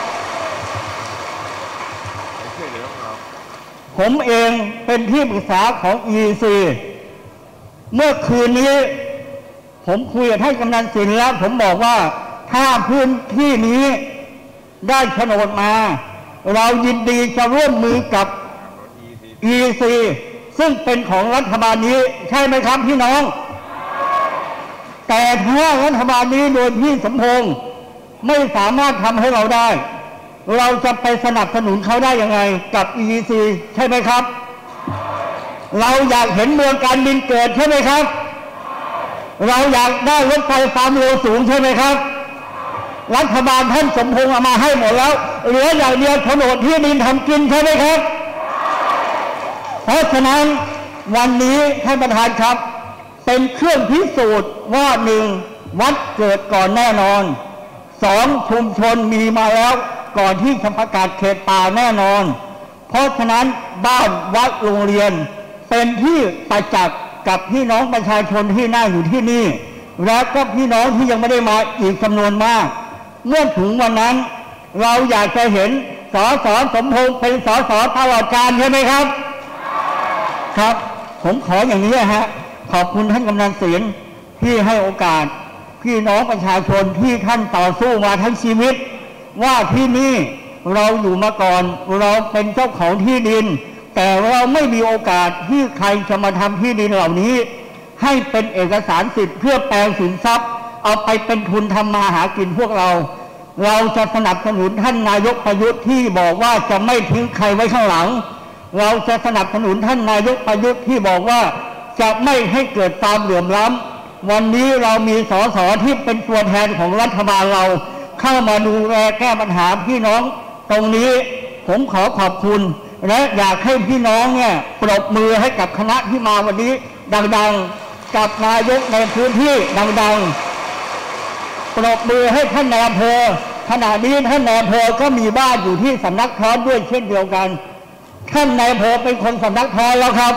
ผมเองเป็นที่ปรึกษาของ อี ซี เมื่อคืนนี้ผมคุยกับท่านกำนันศิลป์แล้วผมบอกว่าถ้าพื้นที่นี้ได้โฉนดมาเรายินดีจะร่วมมือกับ อี ซี ซึ่งเป็นของรัฐบาลนี้ใช่ไหมครับพี่น้องแต่ถ้ารัฐบาลนี้โดยพี่สมพงษ์ไม่สามารถทำให้เราได้เราจะไปสนับสนุนเขาได้ยังไงกับ อี ซี ใช่ไหมครับเราอยากเห็นเมืองการบินเกิดใช่ไหมครับเราอยากได้รถไฟความเร็วสูงใช่ไหมครับรัฐบาลท่านสมพงษ์เอามาให้หมดแล้วเหลืออย่างเดียวโฉนดที่ดินทำกินใช่ไหมครับเพราะฉะนั้นวันนี้ท่านประธานครับเป็นเครื่องพิสูจน์ว่าหนึ่งวัดเกิดก่อนแน่นอนสองชุมชนมีมาแล้วก่อนที่จะประกาศเขตป่าแน่นอนเพราะฉะนั้นบ้านวัดโรงเรียนเป็นที่ประจักษ์กับพี่น้องประชาชนที่นั่งอยู่ที่นี่และก็พี่น้องที่ยังไม่ได้มาอีกจำนวนมากเมื่อถึงวันนั้นเราอยากจะเห็นสสสมพงษ์เป็นสสตลอดกาลใช่ไหมครับครับผมขออย่างนี้ฮะขอบคุณท่านกำนันศิลป์ที่ให้โอกาสพี่น้องประชาชนที่ท่านต่อสู้มาทั้งชีวิตว่าที่นี่เราอยู่มาก่อนเราเป็นเจ้าของที่ดินแต่เราไม่มีโอกาสที่ใครจะมาทำที่ดินเหล่านี้ให้เป็นเอกสารสิทธิ์เพื่อแปลงสินทรัพย์เอาไปเป็นทุนทำมาหากินพวกเราเราจะสนับสนุนท่านนายกประยุทธ์ที่บอกว่าจะไม่ทิ้งใครไว้ข้างหลังเราจะสนับสนุนท่านนายกประยุทธ์ที่บอกว่าจะไม่ให้เกิดความเหลื่อมล้ำวันนี้เรามีสสที่เป็นตัวแทนของรัฐบาลเราเข้ามาดูแลแก้ปัญหาพี่น้องตรงนี้ผมขอขอบคุณและอยากให้พี่น้องเนี่ยปรบมือให้กับคณะที่มาวันนี้ดังๆกับนายกในพื้นที่ดังๆปรบมือให้ท่านนายอำเภอขณะนี้ท่านนายอำเภอก็มีบ้านอยู่ที่สำนักท้อนด้วยเช่นเดียวกันท่านนายอำเภอเป็นคนสำนักท้อนแล้วครับ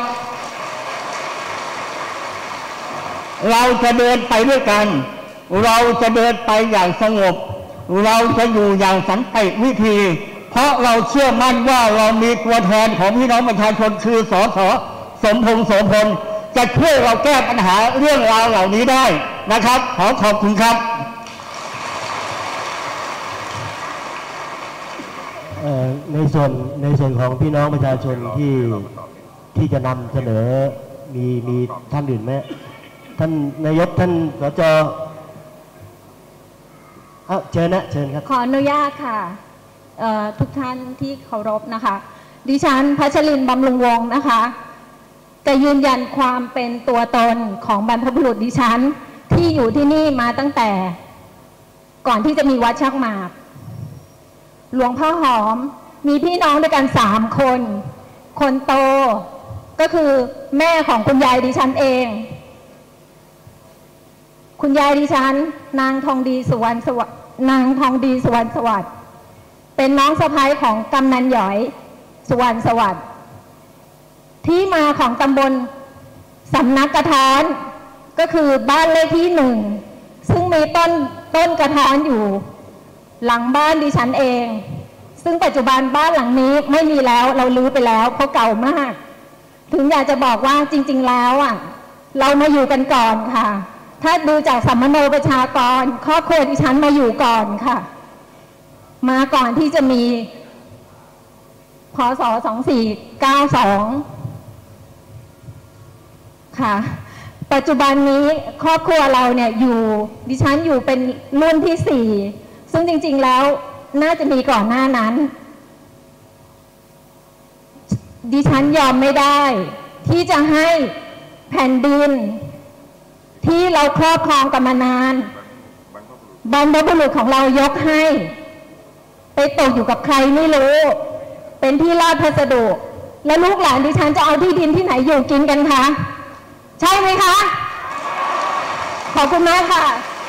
เราจะเดินไปด้วยกันเราจะเดินไปอย่างสงบเราจะอยู่อย่างสันติวิธีเพเพราะเราเชื่อมั่นว่าเรามีตัวแทนของพี่น้องประชาชนคือสสสมพงษ์โสพลจะช่วยเราแก้ปัญหาเรื่องราวเหล่านี้ได้นะครับขอขอบคุณครับในส่วนในส่วนของพี่น้องประชาชนที่ที่จะนำเสนอมีมีท่านอื่นไหมท่านนายกท่านสจอ่ะเชิญนะเชิญครับขออนุญาตค่ะทุกท่านที่เคารพนะคะดิฉันพัชรินทร์บำรุงวงศ์นะคะจะยืนยันความเป็นตัวตนของบรรพบุรุษดิฉันที่อยู่ที่นี่มาตั้งแต่ก่อนที่จะมีวัดชักหมากหลวงพ่อหอมมีพี่น้องด้วยกันสามคนคนโตก็คือแม่ของคุณยายดิฉันเองคุณยายดิฉันนางทองดีสุวรรณสวัสดิ์นางทองดีสุวรรณสวัสดิ์เป็นน้องสะใภ้ของกำนันหยอยสุวรรณสวัสดิ์ที่มาของตำบลสำนักกระท้อนก็คือบ้านเลขที่หนึ่งซึ่งมีต้นต้นกระท้อนอยู่หลังบ้านดิฉันเองซึ่งปัจจุบันบ้านหลังนี้ไม่มีแล้วเราลื้อไปแล้วเพราะเก่ามากถึงอยากจะบอกว่าจริงๆแล้วอ่ะเรามาอยู่กันก่อนค่ะถ้าดูจากสัมมโนประชากรครอบครัวดิฉันมาอยู่ก่อนค่ะมาก่อนที่จะมีพ.ศ. สองสี่เก้าสองค่ะปัจจุบันนี้ครอบครัวเราเนี่ยอยู่ดิฉันอยู่เป็นรุ่นที่สี่ซึ่งจริงๆแล้วน่าจะมีก่อนหน้านั้นดิฉันยอมไม่ได้ที่จะให้แผ่นดินที่เราครอบครองกันมานานบรรพบุรุษของเรายกให้ไปตกอยู่กับใครไม่รู้เป็นที่ราชพัสดุและลูกหลานดิฉันจะเอาที่ดินที่ไหนอยู่กินกันคะใช่ไหมคะขอบคุณมากค่ะ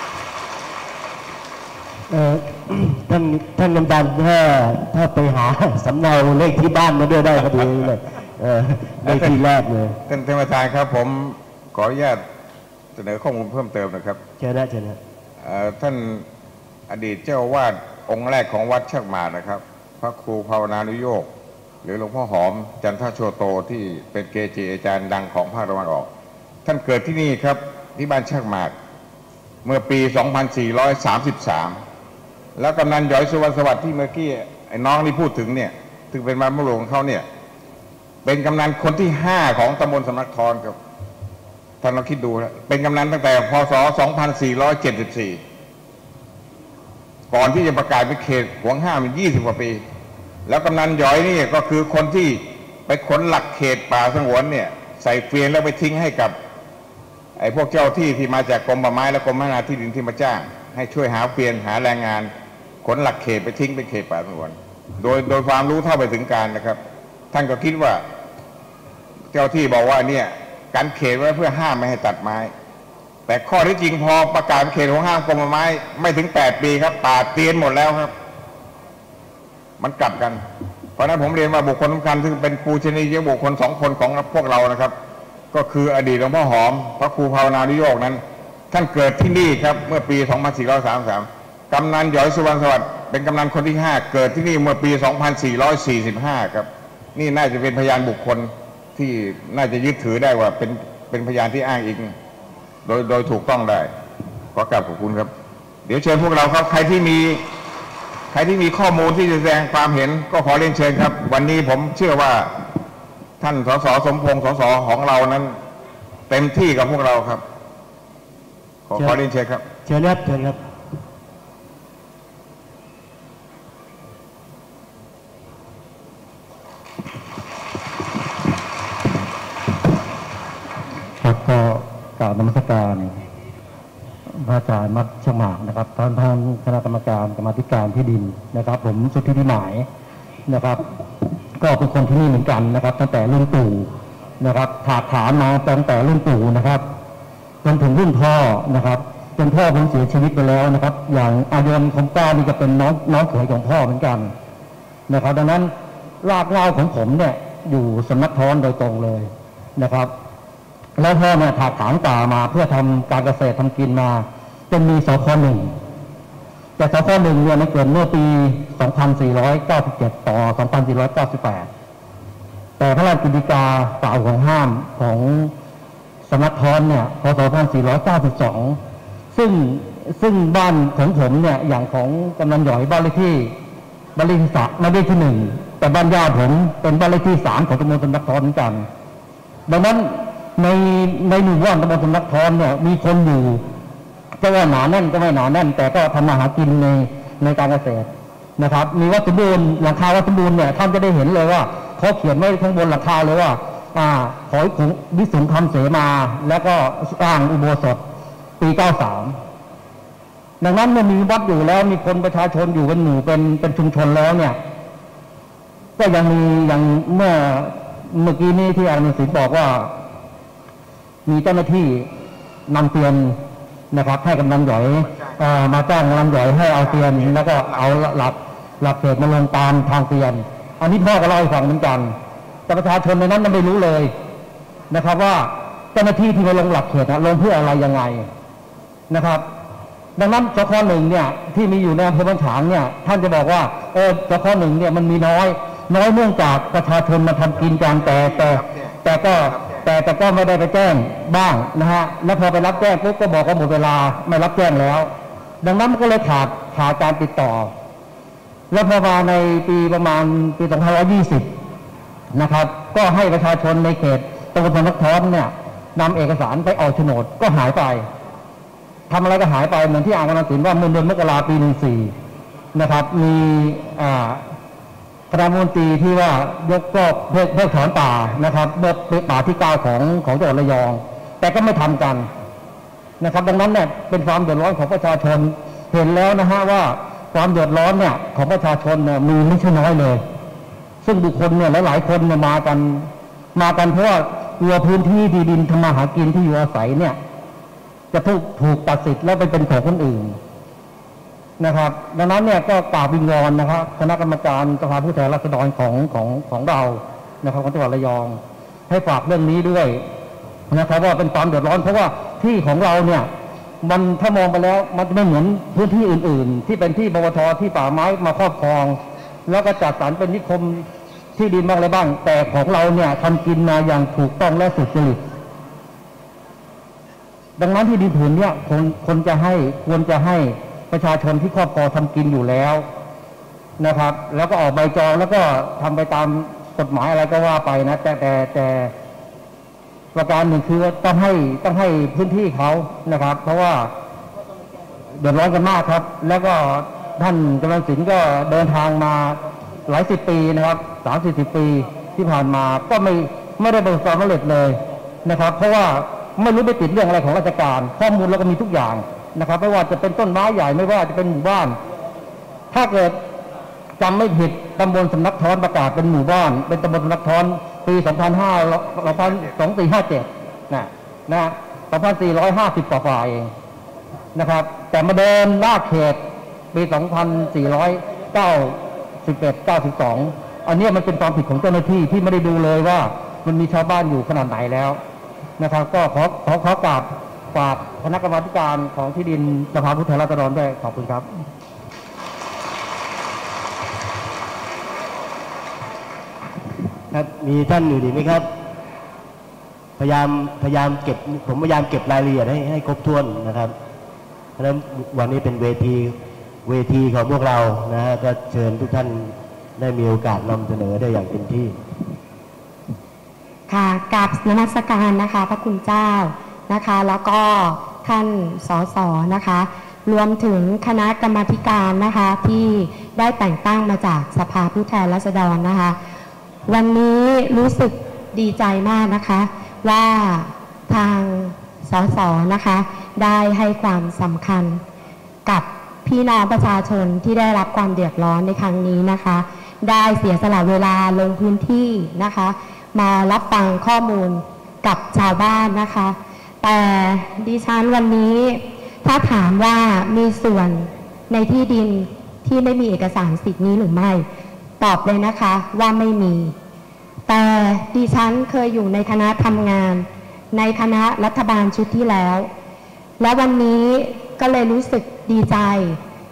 ท่านท่านกำนันถ้าถ้าไปหาสำเนาเลขที่บ้านมาด้วยได้ก็ดีเลยเลขที่แรกเลยท่านประธานครับผมขออนุญาตเสนอข้อมูลเพิ่มเติมนะครับเชิญนะเชิญนะท่านอดีตเจ้าวาดองค์แรกของวัดชักหมากนะครับพระครูภาวนานุโยคหรือหลวงพ่อหอมจันทโชโตที่เป็นเกจิอาจารย์ดังของภาคตะวันออกท่านเกิดที่นี่ครับที่บ้านชักหมากเมื่อปี สองพันสี่ร้อยสามสิบสาม แล้วกำนันหยอยสุวรรณสวัสดิ์ที่เมื่อกี้ไอ้น้องที่พูดถึงเนี่ยถึงเป็นบรรพบุรุษของเขาเนี่ยเป็นกำนันคนที่ห้าของตำบลสำนักทรครับท่านลองคิดดูนะเป็นกำนันตั้งแต่พ.ศ. สองพันสี่ร้อยเจ็ดสิบสี่ก่อนที่จะประกาศเป็นเขตห่วงห้ามยี่สิบกว่าปีแล้วกำนันหยอยนี่ก็คือคนที่ไปขนหลักเขตป่าสงวนเนี่ยใส่เฟียนแล้วไปทิ้งให้กับไอ้พวกเจ้าที่ที่มาจากกรมป่าไม้และกรมพัฒนาที่ดินที่มาจ้างให้ช่วยหาเฟียนหาแรงงานขนหลักเขตไปทิ้งเป็นเขตป่าสงวนโดยโดยความรู้เท่าไปถึงการนะครับท่านก็คิดว่าเจ้าที่บอกว่าเนี่ยกันเขตไว้เพื่อห้ามไม่ให้ตัดไม้แต่ข้อที่จริงพอประกาศเขตของห้ามกรมป่าไม้ไม่ถึงแปดปีครับป่าเตียนหมดแล้วครับมันกลับกันเพราะนั้นผมเรียนว่าบุคคลสำคัญซึ่งเป็นปูชนียบุคคลสองคนของพวกเรานะครับก็คืออดีตหลวงพ่อหอมพระครูภาวนานุโยคนั้นท่านเกิดที่นี่ครับเมื่อปี สองพันสี่ร้อยสามสิบสาม กำนันหยอยสุวรรณสวัสดิ์เป็นกำนันคนที่ห้าเกิดที่นี่เมื่อปี สองพันสี่ร้อยสี่สิบห้า ครับนี่น่าจะเป็นพยานบุคคลที่น่าจะยึดถือได้ว่าเป็นเป็นพยานที่อ้างอิงโดยโดยถูกต้องได้ขอกราบขอบคุณครับเดี๋ยวเชิญพวกเราครับใครที่มีใครที่มีข้อมูลที่จะแสดงความเห็นก็ขอเรียนเชิญครับวันนี้ผมเชื่อว่าท่านสสสมพงษ์สสของเรานั้นเต็มที่กับพวกเราครับขอขอเรียนเชิญครับเชิญครับเชิญครับครับก็กล่าวนมัสการพระอาจารย์มัดฉมากนะครับท่านท่านคณะกรรมการกรรมาธิการที่ดินนะครับผมสุทธิพิหมายนะครับก็เป็นคนที่นี่เหมือนกันนะครับตั้งแต่รุ่นปู่นะครับถากถามมาตั้งแต่รุ่นปู่นะครับจนถึงรุ่นพ่อนะครับจนพ่อผมเสียชีวิตไปแล้วนะครับอย่างอายุของป้านี่ก็เป็นน้องน้องเขยของพ่อเหมือนกันนะครับดังนั้นรากเหง้าของผมเนี่ยอยู่สำนักท้อนโดยตรงเลยนะครับแล้วพ่อเนี่ยถากถางป่ามาเพื่อทำการเกษตรทำกินมาจนมีสคหนึ่งแต่สคหนึ่งเนี่ยมันเกิดเมื่อปี สองพันสี่ร้อยเก้าสิบเจ็ด ต่อ สองพันสี่ร้อยเก้าสิบแปด แต่พระราชกฤษฎีกากล่าวของห้ามของสำนักท้อนเนี่ยพศ สองพันสี่ร้อยเก้าสิบสอง ซึ่งซึ่งบ้านของผมเนี่ยอย่างของกำนันหยอยบ้านเลขที่บ้านเลขที่สามบ้านเลขที่หนึ่งแต่บ้านญาติผมเป็นบ้านเลขที่สามของตำบลสำนักท้อนเหมือนกันดังนั้นในในหมู่บ้านตำบลสำนักท้อนเนี่ยมีคนอยู่จะว่าหนาแน่นก็ไม่หนาแน่นแต่ก็ทำมาหากินในในการเกษตรนะครับมีวัดสมบูรณ์หลังคาวัดสมบูรณ์เนี่ยท่านจะได้เห็นเลยว่าเขาเขียนไว้ข้างบนหลังคาเลยว่าอ่าขอของวิสุทธิธรรมเสมาแล้วก็สร้างอุโบสถปีเก้าสามดังนั้นเมื่อมีวัดอยู่แล้วมีคนประชาชนอยู่เป็นหมู่เป็นเป็นชุมชนแล้วเนี่ยก็ยังมีอย่างเมื่อเมื่อกี้นี้ที่อาจารย์ศิลป์บอกว่ามีเจ้าหน้าที่นำเตียนนะครับให้กำนันหยอยมาจ้างกำนันหยอยให้เอาเตียนแล้วก็เอาหลักหลักเศษมาลงตามทางเตียนอันนี้พ่อก็เล่าให้ฟังเหมือนกันแต่ประชาชนในนั้นไม่รู้เลยนะครับว่าเจ้าหน้าที่ที่มาลงหลักเขตลงเพื่ออะไรยังไงนะครับดังนั้นสคหนึ่งเนี่ยที่มีอยู่ในอำเภอบ้านฉางเนี่ยท่านจะบอกว่าเออสคหนึ่งเนี่ยมันมีน้อยน้อยเนื่องจากประชาชนมาทำกินกันแต่แต่แต่ก็แต่แต่ก็ไม่ได้ไปแจ้งบ้างนะฮะแล้วพอไปรับแจ้งปุ๊บก็บอกว่าหมดเวลาไม่รับแจ้งแล้วดังนั้นมันก็เลยขาดขาดการติดต่อแล้วพอมาในปีประมาณปีสองพันห้าร้อยยี่สิบนะครับก็ให้ประชาชนในเขตตำบลสำนักท้อนเนี่ยนำเอกสารไปออกโฉนดก็หายไปทำอะไรก็หายไปเหมือนที่อ่างกำลังสินว่าเมื่อเดือนมกราปีหนึ่งสี่นะครับมีคณะมนตรีที่ว่ายกก็เพิกเพิกถอนป่านะครับเพิกป่าที่เก้าของของจังหวัดระยองแต่ก็ไม่ทำกันนะครับดังนั้นเนี่ยเป็นความเดือดร้อนของประชาชนเห็นแล้วนะฮะว่าความเดือดร้อนเนี่ยของประชาชนเนี่ยมีไม่ใช่น้อยเลยซึ่งบุคคลเนี่ยหลายๆคนเนี่ยมากันมากันเพราะว่าตัวพื้นที่ที่ดินทำมาหากินที่อยู่อาศัยเนี่ยจะถูกถูกตัดสิทธิ์แล้วไปเป็นของคนอื่นนะครับดังนั้นเนี่ยก็กล่าววิงวอนนะครับคณะกรรมการสภาผู้แทนราษฎรของของของเรานะครับของจังหวัดระยองให้ฝากเรื่องนี้ด้วยนะครับว่าเป็นความเดือดร้อนเพราะว่าที่ของเราเนี่ยมันถ้ามองไปแล้วมันไม่เหมือนพื้นที่อื่นๆที่เป็นที่บวทที่ป่าไม้มาครอบครองแล้วก็จัดสรรเป็นนิคมที่ดินบ้างอะไรบ้างแต่ของเราเนี่ยทำกินมาอย่างถูกต้องและสุจริตดังนั้นที่ดินผืนเนี่ยคนคนจะให้ควรจะให้ประชาชนที่ครอบครองทำกินอยู่แล้วนะครับแล้วก็ออกใบจองแล้วก็ทำไปตามกฎหมายอะไรก็ว่าไปนะแต่แต่แต่ประการหนึ่งคือต้องให้ต้องให้พื้นที่เขานะครับเพราะว่าเดือดร้อนกันมากครับแล้วก็ท่านกำนันศิลป์ก็เดินทางมาหลายสิบปีนะครับสามสี่สิบปีที่ผ่านมาก็ไม่ไม่ได้ประสบความสำเร็จเลยนะครับเพราะว่าไม่รู้ไปติดเรื่องอะไรของราชการข้อมูลเราก็มีทุกอย่างนะครับไม่ว่าจะเป็นต้นไม้ใหญ่ไม่ว่าจะเป็นหมู่บ้านถ้าเกิดจำไม่ผิดตำบลสำนักท้อนประกาศเป็นหมู่บ้านเป็นตำบลสำนักท้อนปีสองพันห้าร้อยสองสี่ห้าเจ็ดนะนะสองพันสี่ร้อยห้าสิบกว่าฝ่ายเองนะครับแต่มาเดินลากเขตปีสองพันสี่ร้อยเก้าสิบเอ็ดเก้าสิบสองอันนี้มันเป็นความผิดของเจ้าหน้าที่ที่ไม่ได้ดูเลยว่ามันมีชาวบ้านอยู่ขนาดไหนแล้วนะครับก็ขอขอขอกราบฝากคณะกรรมาธิการของที่ดินสภาผู้แทนราษฎรด้วยขอบคุณครับครับมีท่านอยู่ดีไหมครับพยายามพยายามเก็บผมพยายามเก็บรายละเอียดให้ให้ครบถ้วนนะครับเพราะฉะนั้นวันนี้เป็นเวทีเวทีของพวกเรานะฮะก็เชิญทุกท่านได้มีโอกาสนำเสนอได้อย่างเต็มที่ค่ะกราบนมัสการนะคะพระคุณเจ้านะคะแล้วก็ท่านสสนะคะรวมถึงคณะกรรมาธิการนะคะที่ได้แต่งตั้งมาจากสภาผู้แทนราษฎรนะคะวันนี้รู้สึกดีใจมากนะคะว่าทางสสนะคะได้ให้ความสำคัญกับพี่น้องประชาชนที่ได้รับความเดือดร้อนในครั้งนี้นะคะได้เสียสละเวลาลงพื้นที่นะคะมารับฟังข้อมูลกับชาวบ้านนะคะแต่ดิฉันวันนี้ถ้าถามว่ามีส่วนในที่ดินที่ไม่มีเอกสารสิทธิ์นี้หรือไม่ตอบเลยนะคะว่าไม่มีแต่ดิฉันเคยอยู่ในคณะทำงานในคณะรัฐบาลชุดที่แล้วและวันนี้ก็เลยรู้สึกดีใจ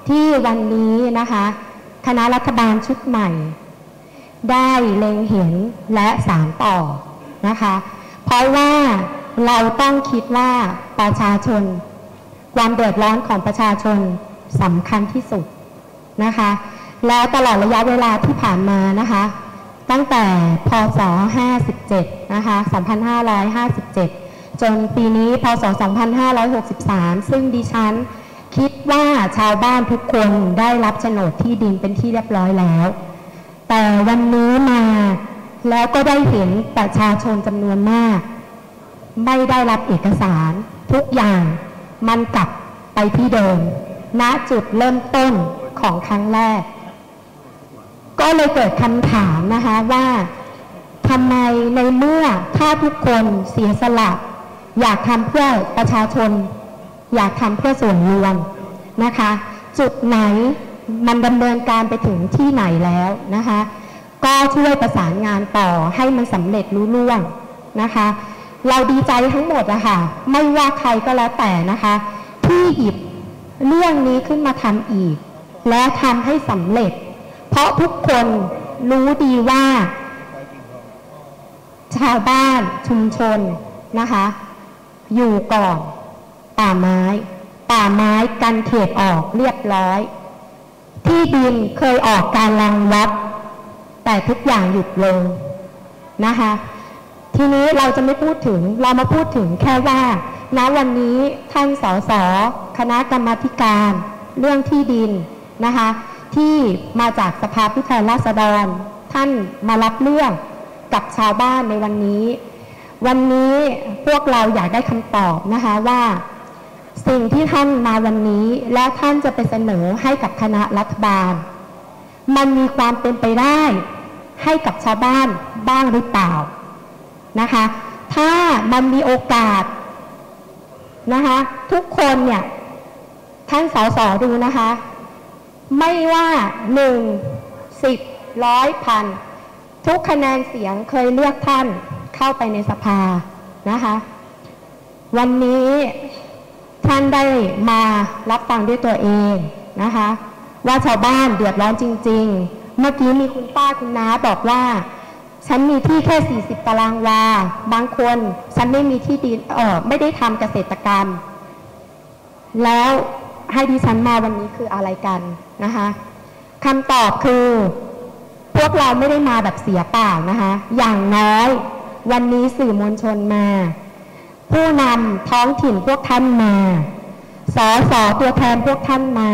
ที่วันนี้นะคะคณะรัฐบาลชุดใหม่ได้เล็งเห็นและสานต่อนะคะเพราะว่าเราต้องคิดว่าประชาชนความเดือดร้อนของประชาชนสำคัญที่สุดนะคะแล้วตลอดระยะเวลาที่ผ่านมานะคะตั้งแต่พ.ศ. ห้าสิบเจ็ดนะคะสองพันห้าร้อยห้าสิบเจ็ดจนปีนี้พ.ศ. สองพันห้าร้อยหกสิบสามซึ่งดิฉันคิดว่าชาวบ้านทุกคนได้รับโฉนดที่ดินเป็นที่เรียบร้อยแล้วแต่วันนี้มาแล้วก็ได้เห็นประชาชนจำนวนมากไม่ได้รับเอกสารทุกอย่างมันกลับไปที่เดิมณจุดเริ่มต้นของครั้งแรกก็เลยเกิดคำถามนะคะว่าทำไมในเมื่อถ้าทุกคนเสียสละอยากทำเพื่อประชาชนอยากทำเพื่อส่วนรวมนะคะจุดไหนมันดำเนินการไปถึงที่ไหนแล้วนะคะก็ช่วยประสานงานต่อให้มันสำเร็จลุล่วงนะคะเราดีใจทั้งหมดอะค่ะไม่ว่าใครก็แล้วแต่นะคะที่หยิบเรื่องนี้ขึ้นมาทำอีกและทำให้สำเร็จเพราะทุกคนรู้ดีว่าชาวบ้านชุมชนนะคะอยู่ก่อนป่าไม้ป่าไม้กันเขตออกเรียบร้อยที่ดินเคยออกการรังวัดแต่ทุกอย่างหยุดลงนะคะทีนี้เราจะไม่พูดถึงเรามาพูดถึงแค่ว่าณวันนี้ท่านสสคณะกรรมาธิการเรื่องที่ดินนะคะที่มาจากสภาผู้แทนราษฎรท่านมารับเรื่องกับชาวบ้านในวันนี้วันนี้พวกเราอยากได้คำตอบนะคะว่าสิ่งที่ท่านมาวันนี้และท่านจะไปเสนอให้กับคณะรัฐบาลมันมีความเป็นไปได้ให้กับชาวบ้านบ้างหรือเปล่านะคะถ้ามันมีโอกาสนะคะทุกคนเนี่ยท่านสสดูนะคะไม่ว่าหนึ่งสิบร้อยพันทุกคะแนนเสียงเคยเลือกท่านเข้าไปในสภานะคะวันนี้ท่านได้มารับฟังด้วยตัวเองนะคะว่าชาวบ้านเดือดร้อนจริงๆเมื่อกี้มีคุณป้าคุณน้าบอกว่าฉันมีที่แค่สี่สิบตารางวาบางคนฉันไม่มีที่ดินเออไม่ได้ทำเกษตรกรรมแล้วให้ดิฉันมาวันนี้คืออะไรกันนะคะคำตอบคือพวกเราไม่ได้มาแบบเสียเปล่านะคะอย่างน้อยวันนี้สื่อมวลชนมาผู้นำท้องถิ่นพวกท่านมาสสตัวแทนพวกท่านมา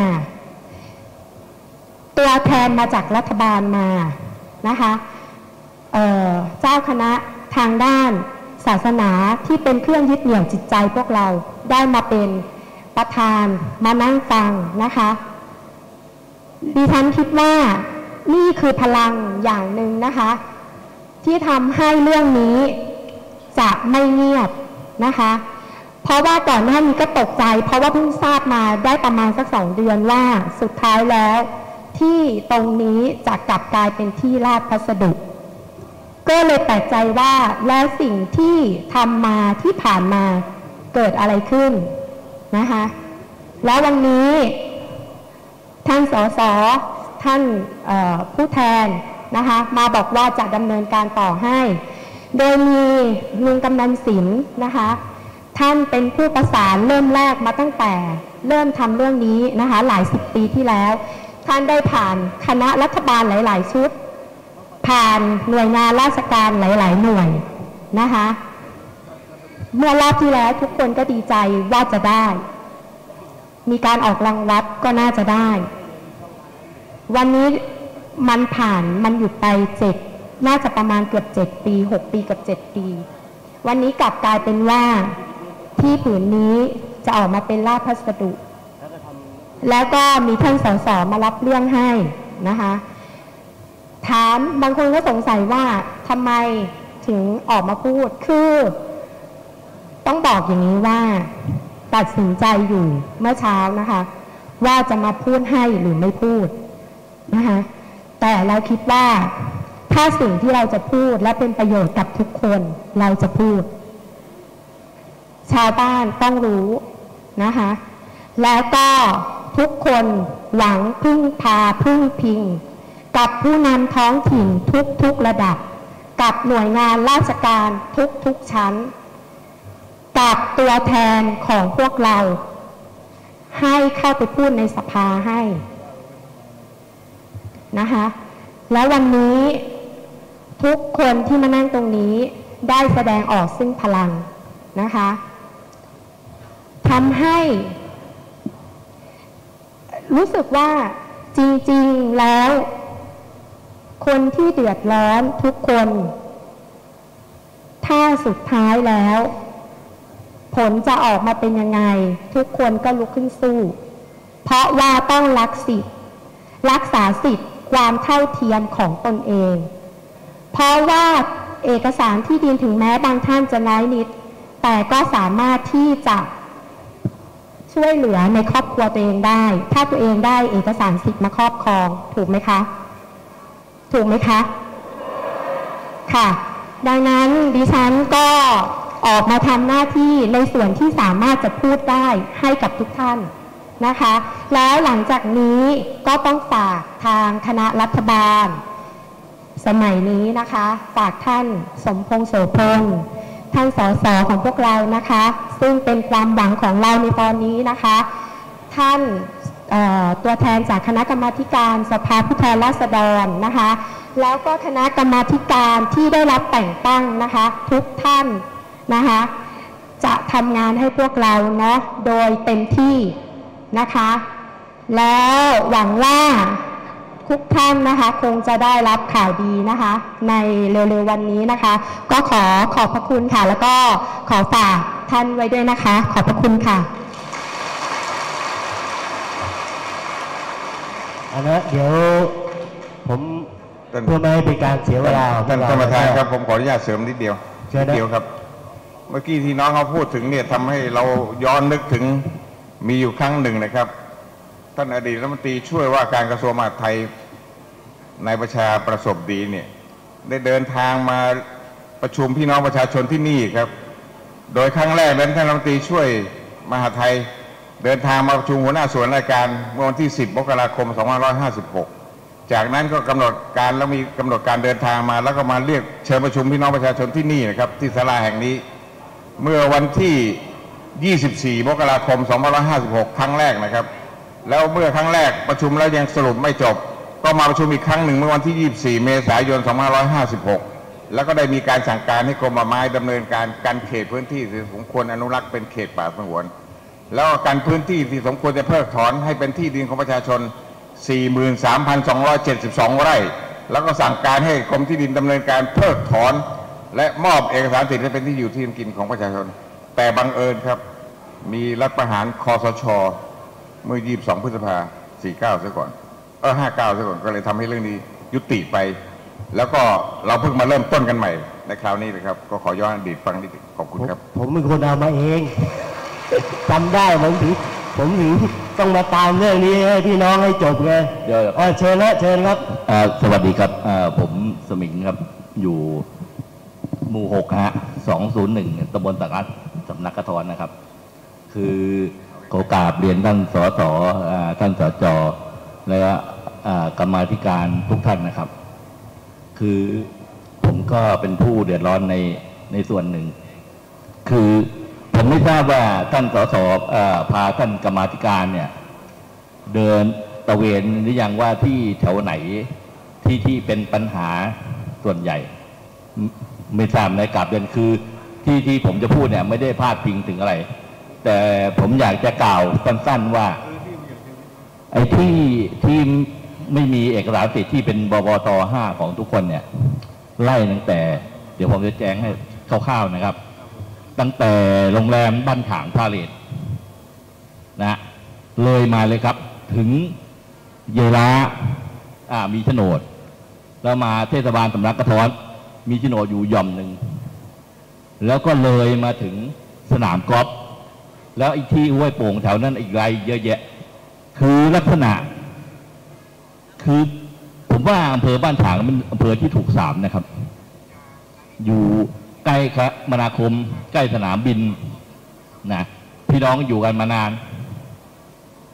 ตัวแทนมาจากรัฐบาลมานะคะเอ่อเจ้าคณะทางด้านศาสนาที่เป็นเครื่องยึดเหนี่ยวจิตใจพวกเราได้มาเป็นประธานมานั่งฟังนะคะดิฉันคิดว่านี่คือพลังอย่างหนึ่งนะคะที่ทำให้เรื่องนี้จะไม่เงียบนะคะเพราะว่าก่อนหน้านี้ก็ตกใจเพราะว่าเพิ่งทราบมาได้ประมาณสักสองเดือนว่าสุดท้ายแล้วที่ตรงนี้จะกลับกลายเป็นที่ราชพัสดุก็เลยแปลกใจว่าแล้วสิ่งที่ทำมาที่ผ่านมาเกิดอะไรขึ้นนะคะแล้ววันนี้ท่านสสท่านผู้แทนนะคะมาบอกว่าจะดำเนินการต่อให้โดยมีลุงกำนันศิลป์นะคะท่านเป็นผู้ประสานเริ่มแรกมาตั้งแต่เริ่มทำเรื่องนี้นะคะหลายสิบปีที่แล้วท่านได้ผ่านคณะรัฐบาลหลายๆชุดผ่านหน่วยงานราชการหลายๆหน่วยนะคะเมื่อรอบที่แล้วทุกคนก็ดีใจว่าจะได้มีการออกรางวัลก็น่าจะได้วันนี้มันผ่านมันหยุดไปเจ็ดน่าจะประมาณเกือบเจ็ดปีหกปีกับเจ็ดปีวันนี้กลับกลายเป็นว่าที่ผืนนี้จะออกมาเป็นราชพัสดุแล้วก็มีท่านสสมารับเรื่องให้นะคะถามบางคนก็สงสัยว่าทำไมถึงออกมาพูดคือต้องบอกอย่างนี้ว่าตัดสินใจอยู่เมื่อเช้านะคะว่าจะมาพูดให้หรือไม่พูดนะคะแต่เราคิดว่าถ้าสิ่งที่เราจะพูดและเป็นประโยชน์กับทุกคนเราจะพูดชาวบ้านต้องรู้นะคะแล้วก็ทุกคนหวังพึ่งพาพึ่งพิงกับผู้นำท้องถิ่นทุกๆระดับกับหน่วยงานราชการทุกๆชั้นกับตัวแทนของพวกเราให้เข้าไปพูดในสภาให้นะคะแล้ววันนี้ทุกคนที่มานั่งตรงนี้ได้แสดงออกซึ่งพลังนะคะทำให้รู้สึกว่าจริงๆแล้วคนที่เดือดร้อนทุกคนถ้าสุดท้ายแล้วผลจะออกมาเป็นยังไงทุกคนก็ลุกขึ้นสู้เพราะว่าต้องรักสิทธิ์รักษาสิทธิ์ความเท่าเทียมของตนเองเพราะว่าเอกสารที่ดินถึงแม้บางท่านจะน้อยนิดแต่ก็สามารถที่จะช่วยเหลือในครอบครัวตัวเองได้ถ้าตัวเองได้เอกสารสิทธิ์มาครอบครองถูกไหมคะถูกไหมคะค่ะดังนั้นดิฉันก็ออกมาทำหน้าที่ในส่วนที่สามารถจะพูดได้ให้กับทุกท่านนะคะแล้วหลังจากนี้ก็ต้องฝากทางคณะรัฐบาลสมัยนี้นะคะฝากท่านสมพงษ์โสพลท่านสสของพวกเรานะคะซึ่งเป็นความหวังของเราในตอนนี้นะคะท่านตัวแทนจากคณะกรรมาธิการสภาผู้แทนราษฎรนะคะแล้วก็คณะกรรมาธิการที่ได้รับแต่งตั้งนะคะทุกท่านนะคะจะทำงานให้พวกเราเนาะโดยเต็มที่นะคะแล้วหวังว่าทุกท่านนะคะคงจะได้รับข่าวดีนะคะในเร็วๆวันนี้นะคะก็ขอขอบพระคุณค่ะแล้วก็ขอฝากท่านไว้ด้วยนะคะขอบพระคุณค่ะอันนั้นเดี๋ยวผมเพื่อไม่ให้เป็นการเสียเวลาท่านท่านประธานครับผมขออนุญาตเสริมนิดเดียวนิดเดียวครับเมื่อกี้ที่น้องเขาพูดถึงเนี่ยทำให้เราย้อนนึกถึงมีอยู่ครั้งหนึ่งนะครับท่านอดีตรัฐมนตรีช่วยว่าการกระทรวงมหาดไทยนายประชาประสบดีเนี่ยได้เดินทางมาประชุมพี่น้องประชาชนที่นี่ครับโดยครั้งแรกนั้นท่านรัฐมนตรีช่วยมหาดไทยเดินทางมาประชุมหัวหน้าส่วนราชการเมื่อวันที่สิบมกราคมสองพันห้าร้อยห้าสิบหกจากนั้นก็กำหนดการแล้วมีกำหนดการเดินทางมาแล้วก็มาเรียกเชิญประชุมพี่น้องประชาชนที่นี่นะครับที่ศาลาแห่งนี้เมื่อวันที่ยี่สิบสี่มกราคมสองพันห้าร้อยห้าสิบหกครั้งแรกนะครับแล้วเมื่อครั้งแรกประชุมแล้วยังสรุปไม่จบก็มาประชุมอีกครั้งหนึ่งเมื่อวันที่ยี่สิบสี่เมษายนสองพันห้าร้อยห้าสิบหกแล้วก็ได้มีการสั่งการให้กรมป่าไม้ดำเนินการกันเขตพื้นที่ที่สมควรอนุรักษ์เป็นเขตป่าสงวนแล้วกันพื้นที่ที่สมควรจะเพิกถอนให้เป็นที่ดินของประชาชน สี่หมื่นสามพันสองร้อยเจ็ดสิบสอง ไร่แล้วก็สั่งการให้กรมที่ดินดำเนินการเพิกถอนและมอบเอกสารสิทธิ์ให้เป็นที่อยู่ที่กินของประชาชนแต่บังเอิญครับมีรัฐประหารคสช.เมื่อยี่สิบสองพฤษภาสี่สิบเก้าซะก่อนเออห้าสิบเก้าซะก่อนก็เลยทำให้เรื่องนี้ยุติไปแล้วก็เราเพิ่งมาเริ่มต้นกันใหม่ในคราวนี้นะครับก็ขอย้อนอดีตฟังนิดขอบคุณครับผมเป็นคนเอามาเองจำได้ผมถึงผมถึงต้องมาตามเรื่องนี้ให้พี่น้องให้จบไงเดี๋ยวเชิญนะเชิญครับสวัสดีครับผมสมิงครับอยู่หมู่หกฮะสองศูนย์หนึ่งตำบลตะกัดสำนักกระทอนนะครับคือขอกราบเรียนท่านสสท่านสจและกรรมาธิการทุกท่านนะครับคือผมก็เป็นผู้เดือดร้อนในในส่วนหนึ่งคือผมไม่ทราบว่าท่านสสพาท่านกรรมาธิการเนี่ยเดินตะเวนหรือยังว่าที่แถวไหนที่ที่เป็นปัญหาส่วนใหญ่ไม่ทราบในกราบเรียนคือที่ที่ผมจะพูดเนี่ยไม่ได้พาดพิงถึงอะไรแต่ผมอยากจะกล่าวสั้นๆว่าไอ้ที่ที่ไม่มีเอกสารสิทธิ์ที่เป็นบวต.ห้าของทุกคนเนี่ยไล่ตั้งแต่เดี๋ยวผมจะแจ้งให้คร่าวๆนะครับตั้งแต่โรงแรมบ้านฉางพาเลทนะเลยมาเลยครับถึงเยลาอ่ามีโฉนดแล้วมาเทศบาลสำนักกระท้อนมีโฉนดอยู่ย่อมหนึ่งแล้วก็เลยมาถึงสนามกอล์ฟแล้วอีกที่ห้วยโป่งแถวนั้นอีกไรเยอะแยะคือลักษณะคือผมว่าอำเภอบ้านฉางเป็นอำเภอที่ถูกสามนะครับอยู่ใกล้คมนาคมใกล้สนามบินนะพี่น้องอยู่กันมานานท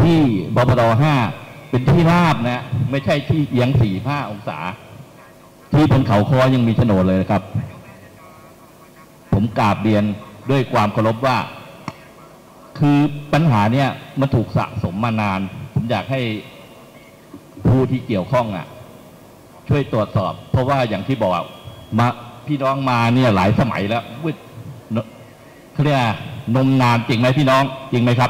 ที่บปตห้าเป็นที่ราบนะไม่ใช่ที่เอียงสี่ห้าองศาที่บนเขาคอยังมีโฉนดเลยครับผมกราบเรียนด้วยความเคารพว่าคือปัญหาเนี่ยมันถูกสะสมมานานผมอยากให้ผู้ที่เกี่ยวข้องอ่ะช่วยตรวจสอบเพราะว่าอย่างที่บอกมาพี่น้องมาเนี่ยหลายสมัยแล้วเขาเรียกนมนานจริงไหมพี่น้องจริงไหมครับ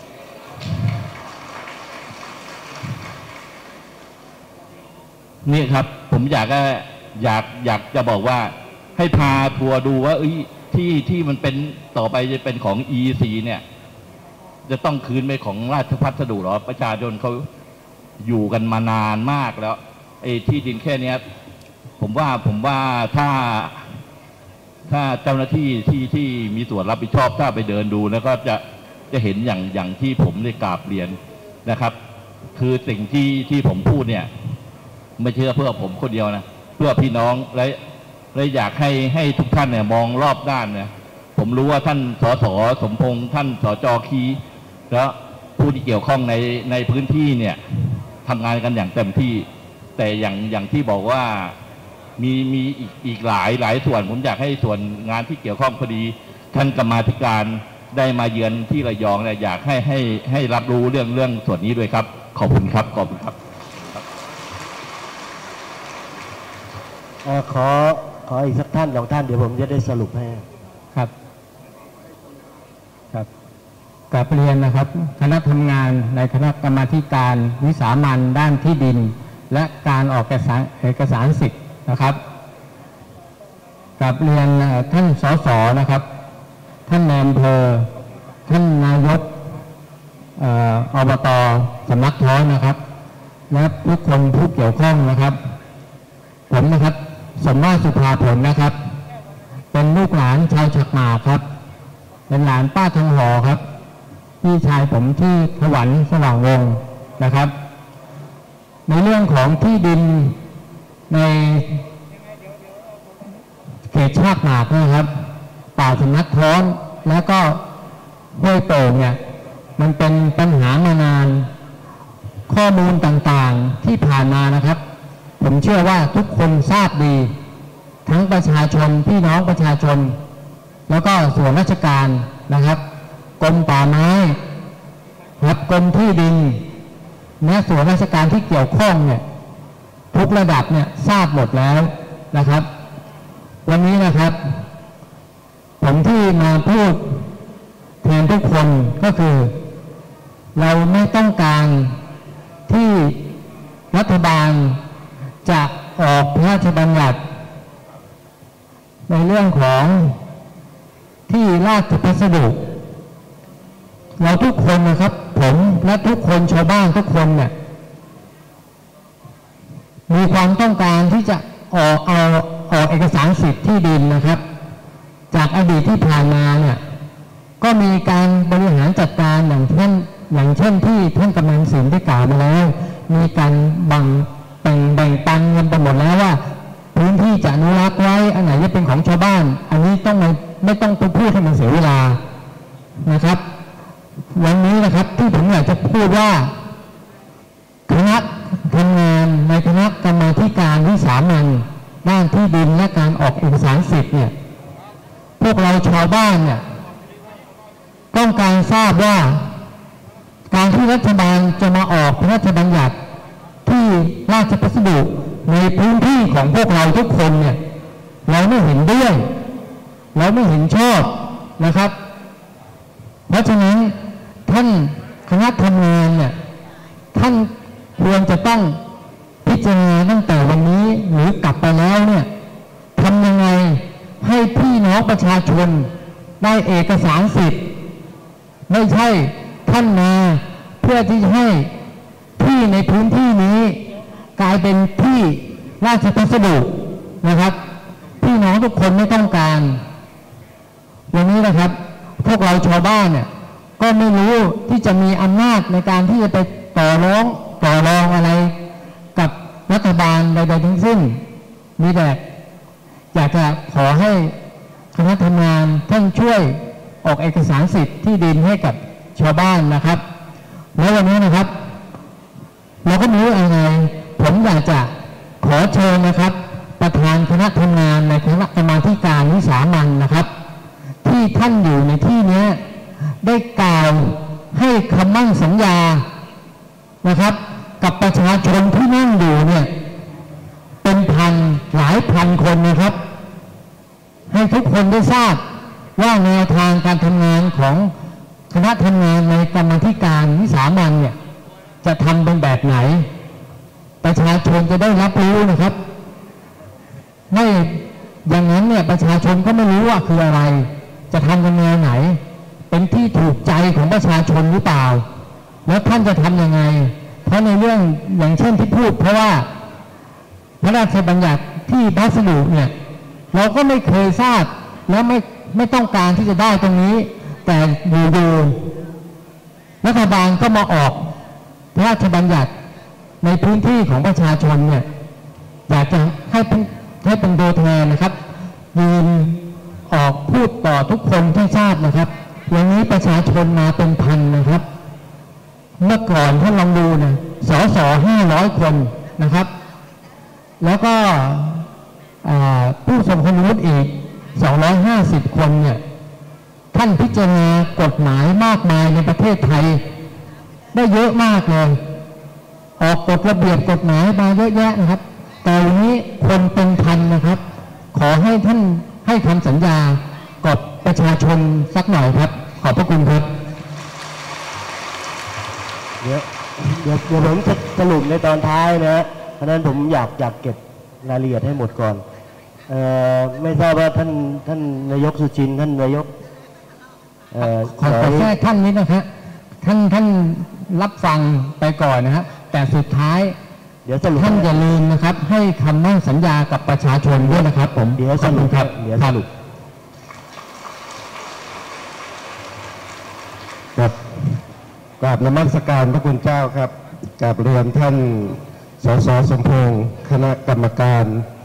นี่ครับผมอยากอยากอยากจะบอกว่าให้พาทัวร์ดูว่าที่ที่มันเป็นต่อไปจะเป็นของ อี ซี เนี่ยจะต้องคืนไปของราชพัสดุหรอประชาชนเขาอยู่กันมานานมากแล้วไอ้ที่ดินแค่นี้ผมว่าผมว่าถ้าถ้าเจ้าหน้าที่ที่ที่มีส่วนรับผิดชอบถ้าไปเดินดูแล้วก็จะจะเห็นอย่างอย่างที่ผมได้กราบเรียนนะครับคือสิ่งที่ที่ผมพูดเนี่ยไม่เชื่อเพื่อผมคนเดียวนะเพื่อพี่น้องและและอยากให้ให้ทุกท่านเนี่ยมองรอบด้านเนี่ยผมรู้ว่าท่านสสสมพงษ์ท่านสจคีแล้วผู้ที่เกี่ยวข้องในในพื้นที่เนี่ยทำงานกันอย่างเต็มที่แต่อย่างอย่างที่บอกว่ามีมีอีกอีกหลายหลายส่วนผมอยากให้ส่วนงานที่เกี่ยวข้องพอดีท่านกรรมาธิการได้มาเยือนที่ระยองเนี่ยอยากให้ให้ให้รับรู้เรื่องเรื่องส่วนนี้ด้วยครับขอบคุณครับขอบคุณครับขอขออีกสักท่านสองท่านเดี๋ยวผมจะได้สรุปให้ครับครับกราบเรียนนะครับคณะทำงานในคณะกรรมาธิการวิสามัญด้านที่ดินและการออกเอกสารเอกสารสิทธิ์นะครับกราบเรียนท่านสสนะครับท่านนายอำเภอท่านนายกอบต.สำนักท้อนนะครับและทุกคนผู้เกี่ยวข้องนะครับผมนะครับสมมาตรสุภาผลนะครับเป็นลูกหลานชาวฉักหมากครับเป็นหลานป้าทองหอครับพี่ชายผมที่ถวันสว่างวงศ์นะครับในเรื่องของที่ดินในเขตชากหมากนะครับป่าสำนักท้อนแล้วก็ห้วยโป่งเนี่ยมันเป็นปัญหามานานข้อมูลต่างๆที่ผ่านมานะครับผมเชื่อว่าทุกคนทราบดีทั้งประชาชนพี่น้องประชาชนแล้วก็ส่วนราชการนะครับกรมป่าไม้ครับกรมที่ดินและส่วนราชการที่เกี่ยวข้องเนี่ยทุกระดับเนี่ยทราบหมดแล้วนะครับวันนี้นะครับผมที่มาพูดแทนทุกคนก็คือเราไม่ต้องการที่รัฐบาลจะออกพระราชบัญญัติในเรื่องของที่ราชพัสดุเราทุกคนนะครับผมและทุกคนชาวบ้านทุกคนเนี่ยมีความต้องการที่จะออกเอาออกเอกสารสิทธิ์ที่ดินนะครับจากอดีตที่ผ่านมาเนี่ยก็มีการบริหารจัดการอย่างเช่นอย่างเช่นที่ท่านกำนันสินได้กล่าวมาแล้วมีการแบ่งแบ่งแบ่งปันเงินไปหมดแล้วว่าพื้นที่จะอนุรักษ์ไว้อันไหนจะเป็นของชาวบ้านอันนี้ต้องไม่ไม่ต้องไปพูดให้มันเสียเวลานะครับวันนี้นะครับที่ผมอยากจะพูดว่าคณะทำงานในคณะกรรมาธิการวิสามัญด้านที่ดินและการออกเอกสารสิทธิ์เนี่ยพวกเราชาวบ้านเนี่ยต้องการทราบว่าการที่รัฐบาลจะมาออกพระราชบัญญัติที่ราชพัสดุในพื้นที่ของพวกเราทุกคนเนี่ยเราไม่เห็นด้วยเราไม่เห็นชอบนะครับเพราะฉะนั้นท่านคณะทำงานเนี่ยท่านควรจะต้องพิจารณาตั้งแต่วันนี้หรือกลับไปแล้วเนี่ยทำยังไงให้พี่น้องประชาชนได้เอกสารสิทธิ์ไม่ใช่ท่านมาเพื่อที่จะให้ที่ในพื้นที่นี้กลายเป็นที่ราชพัสดุนะครับพี่น้องทุกคนไม่ต้องการวันนี้นะครับพวกเราชาวบ้านเนี่ยก็ไม่รู้ที่จะมีอำนาจในการที่จะไปต่อร้องต่อรองอะไรกับรัฐบาลใดๆทั้งสิ้นมีแต่อยากจะขอให้คณะทำงานท่านช่วยออกเอกสารสิทธิ์ที่ดินให้กับชาวบ้านนะครับแล้ววันนี้นะครับเราก็ไม่รู้อะไรผมอยากจะขอเชิญนะครับประธานคณะทำงานในคณะกรรมาธิการวิสามัญนะครับที่ท่านอยู่ในที่นี้ได้กล่าวให้คำมั่นสัญญานะครับกับประชาชนที่นั่งอยู่เนี่ยเป็นพันหลายพันคนนะครับให้ทุกคนได้ทราบว่าแนวทางการทำงานของคณะทำงานในกรรมาธิการวิสามัญเนี่ยจะทำเป็นแบบไหนประชาชนจะได้รับรู้นะครับไม่อย่างนั้นเนี่ยประชาชนก็ไม่รู้ว่าคืออะไรจะทำกันแนวไหนเป็นที่ถูกใจของประชาชนหรือเปล่าแล้วท่านจะทำยังไงเพราะในเรื่องอย่างเช่นที่พูดเพราะว่าพระราชบัญญัติที่พัสดุเนี่ยเราก็ไม่เคยทราบแล้วไม่ไม่ต้องการที่จะได้ตรงนี้แต่อยู่ๆรัฐบาลก็มาออกพระราชบัญญัติในพื้นที่ของประชาชนเนี่ยอยากจะให้เป็นให้เป็นตัวแทนนะครับยืนออกพูดต่อทุกคนที่ทราบนะครับอย่างนี้ประชาชนมาเป็นพันนะครับเมื่อก่อนท่านลองดูนะสสห้าร้อยคนนะครับแล้วก็ผู้ทรงคุณวุฒิอีกสองร้อยห้าสิบคนเนี่ยท่านพิจารณากฎหมายมากมายในประเทศไทยได้เยอะมากเลยออกกฎระเบียบกฎหมายมาเยอะแยะนะครับแต่วันนี้คนเป็นพันนะครับขอให้ท่านให้คำสัญญากับประชาชนสักหน่อยครับขอบพระคุณครับเดี๋ยวเดี๋ยวเดี๋ยวผมจะสรุปในตอนท้ายนะเพราะนั้นผมอยากอยากเก็บรายละเอียดให้หมดก่อนเอ่อไม่ทราบว่าท่านท่านนายกสุจินต์ท่านนายกเอ่อขอขอแทรกท่านนิดนะครับท่านท่านรับฟังไปก่อนนะฮะแต่สุดท้ายเดี๋ยวสรุปท่านอย่าลืมนะครับให้คำมั่นสัญญากับประชาชนด้วยนะครับผมเดี๋ยวสรุปครับเดี๋ยวสรุปครับกราบนมัสการพระคุณเจ้าครับกราบเรียนท่านสสสมพงษ์คณะกรรมการ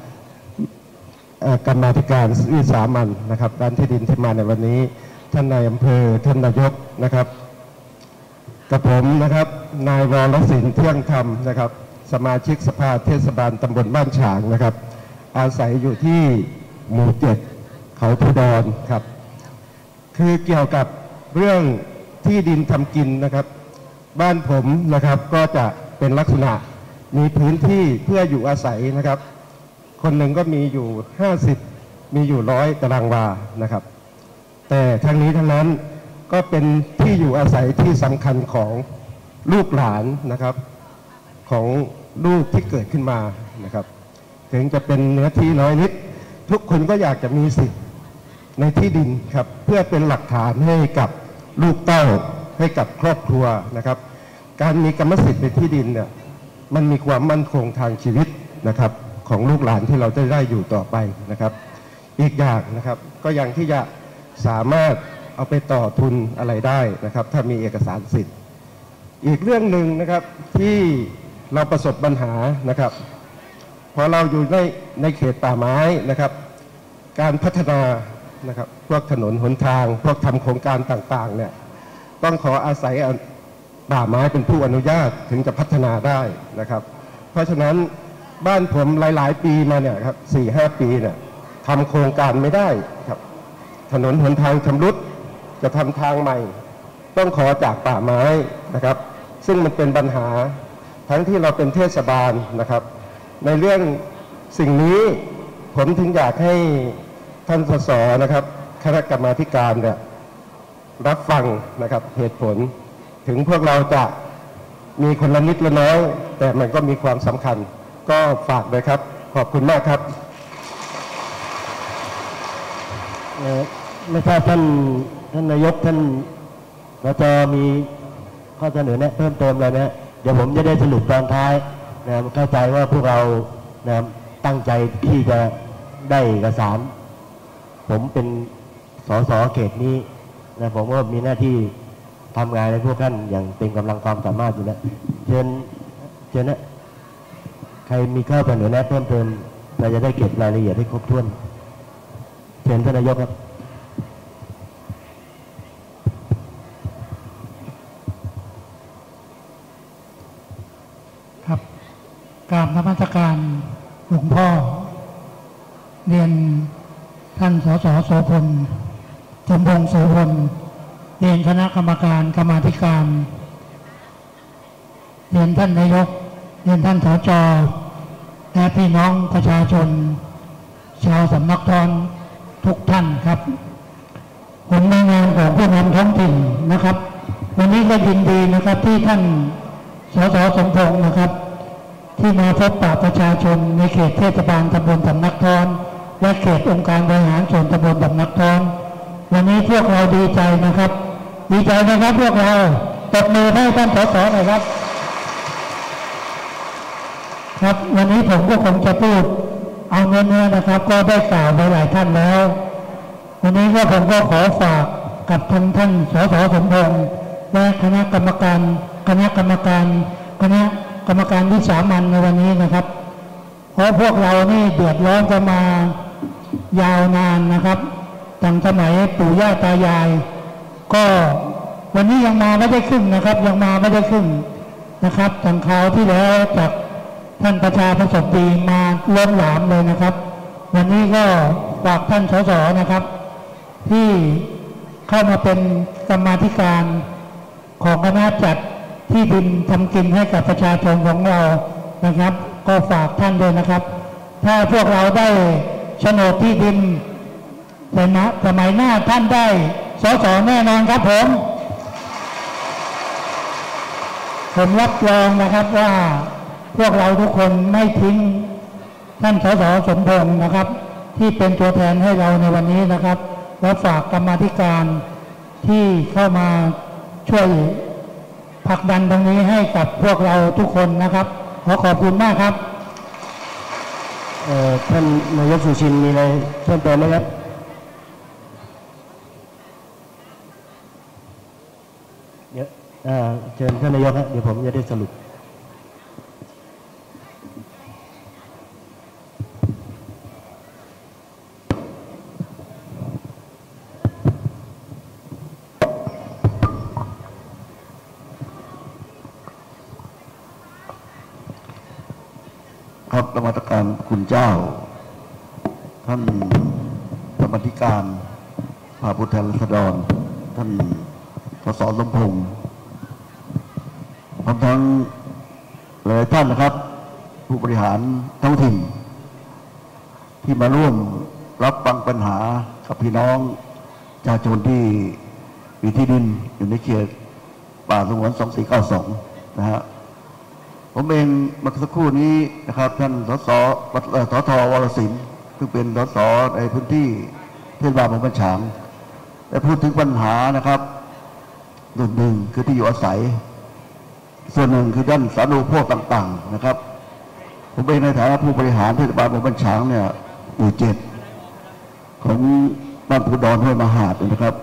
กรรมาธิการวิสามัญนะครับด้านที่ดินที่มาในวันนี้ท่านนายอำเภอท่านนายกนะครับกับผมนะครับนายวรศิลป์เที่ยงธรรมนะครับสมาชิกสภาเทศบาลตำบลบ้านฉางนะครับอาศัยอยู่ที่หมู่เจ็ดเขาทุดรครับคือเกี่ยวกับเรื่องที่ดินทำกินนะครับบ้านผมนะครับก็จะเป็นลักษณะมีพื้นที่เพื่ออยู่อาศัยนะครับคนหนึ่งก็มีอยู่ห้าสิบมีอยู่ร้อยตารางวานะครับแต่ทั้งนี้ทั้งนั้นก็เป็นที่อยู่อาศัยที่สำคัญของลูกหลานนะครับของลูกที่เกิดขึ้นมานะครับถึงจะเป็นเนื้อที่น้อยนิดทุกคนก็อยากจะมีสิทธิ์ในที่ดินครับเพื่อเป็นหลักฐานให้กับลูกเต้าให้กับครอบครัวนะครับการมีกรรมสิทธิ์ในที่ดินเนี่ยมันมีความมั่นคงทางชีวิตนะครับของลูกหลานที่เราจะได้อยู่ต่อไปนะครับอีกอย่างนะครับก็ยังที่จะสามารถเอาไปต่อทุนอะไรได้นะครับถ้ามีเอกสารสิทธิ์อีกเรื่องหนึ่งนะครับที่เราประสบปัญหานะครับพอเราอยู่ในในเขตป่าไม้นะครับการพัฒนานะครับพวกถนนหนทางพวกทำโครงการต่างๆเนี่ยต้องขออาศัยป่าไม้เป็นผู้อนุญาตถึงจะพัฒนาได้นะครับเพราะฉะนั้นบ้านผมหลายๆปีมาเนี่ยครับสี่ห้าปีเนี่ยทำโครงการไม่ได้ครับถนนหนทางชำรุดจะทำทางใหม่ต้องขอจากป่าไม้นะครับซึ่งมันเป็นปัญหาทั้งที่เราเป็นเทศบาลนะครับในเรื่องสิ่งนี้ผมถึงอยากให้ท่านสสนะครับคณะกรรมาธิการเนี่ยรับฟังนะครับเหตุผลถึงพวกเราจะมีคนละนิดละน้อยแต่มันก็มีความสำคัญก็ฝากเลยครับขอบคุณมากครับไม่ทราบท่านท่านนายกท่านเราจะมีข้อเสนอแนะเพิ่มเติมอะไรนะเดี๋ยวผมจะได้สรุปตอนท้ายนะเข้าใจว่าพวกเรานะตั้งใจที่จะได้เอกสารผมเป็นสสเขตนี้นะผมก็มีหน้าที่ทำงานในพวกท่านอย่างเต็มกำลังความสามารถอยู่แล้วเชิญเชิญนะใครมีข้อเสนอแนะเพิ่มเติมเราจะได้เก็บรายละเอียดให้ครบถ้วนเชิญท่านนายกครับกราบนมัสการหลวงพ่อเรียนท่านสสโสพลสมพงษ์โสพลเรียนคณะกรรมการกรรมาธิการเรียนท่านนายกเรียนท่านสจและพี่น้องประชาชนชาวสำนักทอนทุกท่านครับผมในนามของผู้นำท้องถิ่นนะครับวันนี้ก็ยินดีนะครับที่ท่านสสสมพงษ์นะครับที่มาพบปะประชาชนในเขตเทศบาลตำบลสำนักทอนและเขตองค์การบริหารส่วนตำบลสำนักทอนวันนี้พวกเราดีใจนะครับดีใจนะครับพวกเราตบมือให้ท่านสสหน่อยครับครับวันนี้ผมก็คงจะพูดเอาเนื้อๆนะครับก็ได้กล่าวไปหลายท่านแล้ววันนี้ก็ผมก็ขอฝากกับท่านท่านสสสมพงษ์และคณะกรรมการคณะกรรมการคณะกรรมการวิสามัญในวันนี้นะครับเพราะพวกเรานี่เดือดร้อนกันมายาวนานนะครับตั้งสมัยปู่ย่าตายายก็วันนี้ยังมาไม่ได้ขึ้นนะครับยังมาไม่ได้ขึ้นนะครับตั้งคราวที่แล้วจากท่านประชาประสบดีมาล้นหลามเลยนะครับวันนี้ก็ฝากท่านสสนะครับที่เข้ามาเป็นกรรมาธิการของคณะจัดที่ดินทำกินให้กับประชาชนของเรานะครับก็ฝากท่านด้วยนะครับถ้าพวกเราได้โฉนดที่ดินแต่นะสมัยหน้าท่านได้สสแน่นอนครับผมผมรับรองนะครับว่าพวกเราทุกคนไม่ทิ้งท่านสสสมพงษ์นะครับที่เป็นตัวแทนให้เราในวันนี้นะครับและฝากกรรมาธิการที่เข้ามาช่วยผลักดันตรงนี้ให้กับพวกเราทุกคนนะครับขอขอบคุณมากครับท่านนายกสุชินมีอะไรเพิ่มเติมไหมครับเดี๋ยวเชิญท่านนายกครับเดี๋ยวผมจะได้สรุปครับกรรมการคุณเจ้าท่านกรรมธิการสภาผู้แทนราษฎรท่านสสสมพงษ์พร้อมทั้งหลายท่านนะครับผู้บริหารท้องถิ่นที่มาร่วมรับฟังปัญหากับพี่น้องประชาชนที่มีที่ดินอยู่ในเขตป่าสงวนสองสี่เก้าสองนะฮะผมเองเมื่อสักครู่นี้นะครับท่านสสสทวรศิลป์ซึ่งเป็นสสในพื้นที่เทศบาลบางบัญชางได้พูดถึงปัญหานะครับส่วนหนึ่งคือที่อยู่อาศัยส่วนหนึ่งคือด้านสาธารณูปโภคต่างๆนะครับผมเองในฐานะผู้บริหารเทศบาลบางบัญชางเนี่ยหมู่เจ็ดของบ้านภูดรห้วยมหาดนะครับ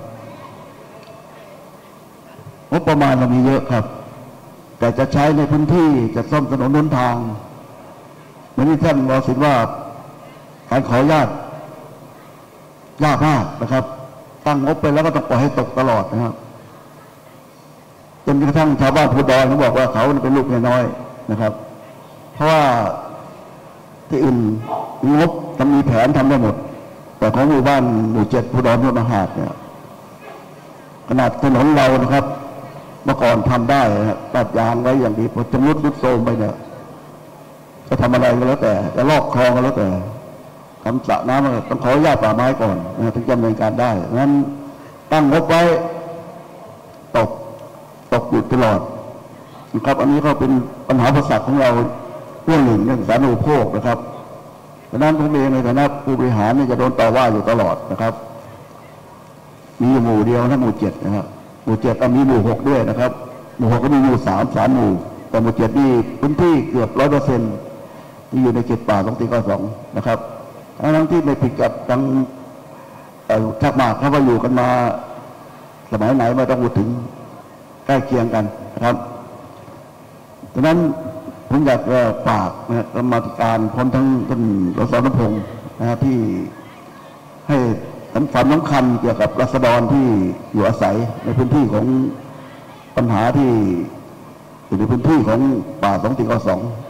งบประมาณเรามีเยอะครับแต่จะใช้ในพื้นที่จะซ่อมถนนหนทางเหมือนที่ท่านวรศิลป์ว่าการขออนุญาตยากมากนะครับตั้งงบไปแล้วก็ต้องปล่อยให้ตกตลอดนะครับจนกระทั่งชาวบ้านภูดรเขาบอกว่าเขาเป็นลูกเมียน้อยนะครับเพราะว่าที่อื่นงบต้องมีแผนทำได้หมดแต่ของหมู่บ้านหมู่เจ็ดภูดรห้วยมหาดเนี่ยขนาดถนนเรานะครับเมื่อก่อนทำได้ตัดยางไว้อย่างดีพอจะมุดมุดโซมไปเนี่ยจะทำอะไรก็แล้วแต่จะลอกคลองก็แล้วแต่ทำสระน้ำต้องขออนุญาตป่าไม้ก่อนนะถึงจะดำเนินการได้งั้นตั้งงบไว้ตกตกอยู่ตลอดนะครับอันนี้ก็เป็นปัญหาประสาทของเราเรื่องหนึ่งเรื่องสาธารณูปโภคนะครับเพราะนั้นผมเองในฐานะผู้บริหารเนี่ยจะโดนต่อว่าอยู่ตลอดนะครับมีหมู่เดียวนะหมู่เจ็ดนะครับหมู่เจ็ดก็มีหมู่หกด้วยนะครับหมู่หกก็มีหมู่สามสามหมู่แต่หมู่เจ็ดนี่พื้นที่เกือบร้อยเปอร์เซ็นต์ที่อยู่ในเขตป่าสองสี่เก้าสองนะครับทั้งที่ไม่ผิดกับทางชักมากเพราะว่าอยู่กันมาสมัยไหนไม่ต้องพูดถึงใกล้เคียงกันนะครับดังนั้นผมอยากจะฝากนะกรรมาธิการพร้อมทั้งท่านสสนพงษ์นะที่ให้สำคัญสำคัญเกี่ยวกับราษฎรที่อยู่อาศัยในพื้นที่ของปัญหาที่อยู่ในพื้นที่ของป่าสองสี่เก้าสองนะครับ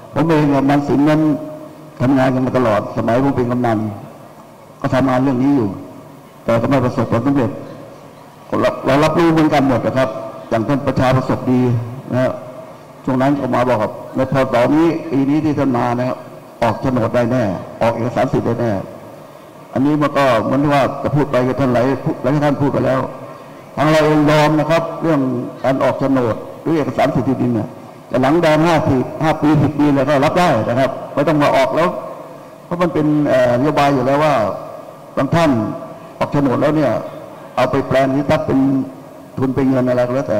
ผมเองกับมันสินนั้นทำงานกันมาตลอดสมัยผมเป็นกำนันก็ทำงานเรื่องนี้อยู่แต่ก็ไม่ประสบผลสำเร็จเรารับรู้เหมือนกันหมดนะครับอย่างท่านประชาประสบดีนะช่วงนั้นก็มาบอกครับในพศนี้ปีนี้ที่ท่านมานะครับออกโฉนดได้แน่ออกเอกสารสิทธิ์ได้แน่อันนี้มันก็เหมือนว่าจะพูดไปกับท่านหลายหลายท่านพูดไปแล้วทางเราเองยอมนะครับเรื่องการออกโฉนดหรือเอกสารสิทธิ์ที่ดินเนี่ยแต่หลังแดงห้าสิบห้าปีสิบปีแล้วก็รับได้นะครับไม่ต้องมาออกแล้วเพราะมันเป็นนโยบายอยู่แล้วว่าบางท่านออกโฉนดแล้วเนี่ยเอาไปแปลงนี้ถ้าเป็นทุนเป็นเงินอะไรก็แล้วแต่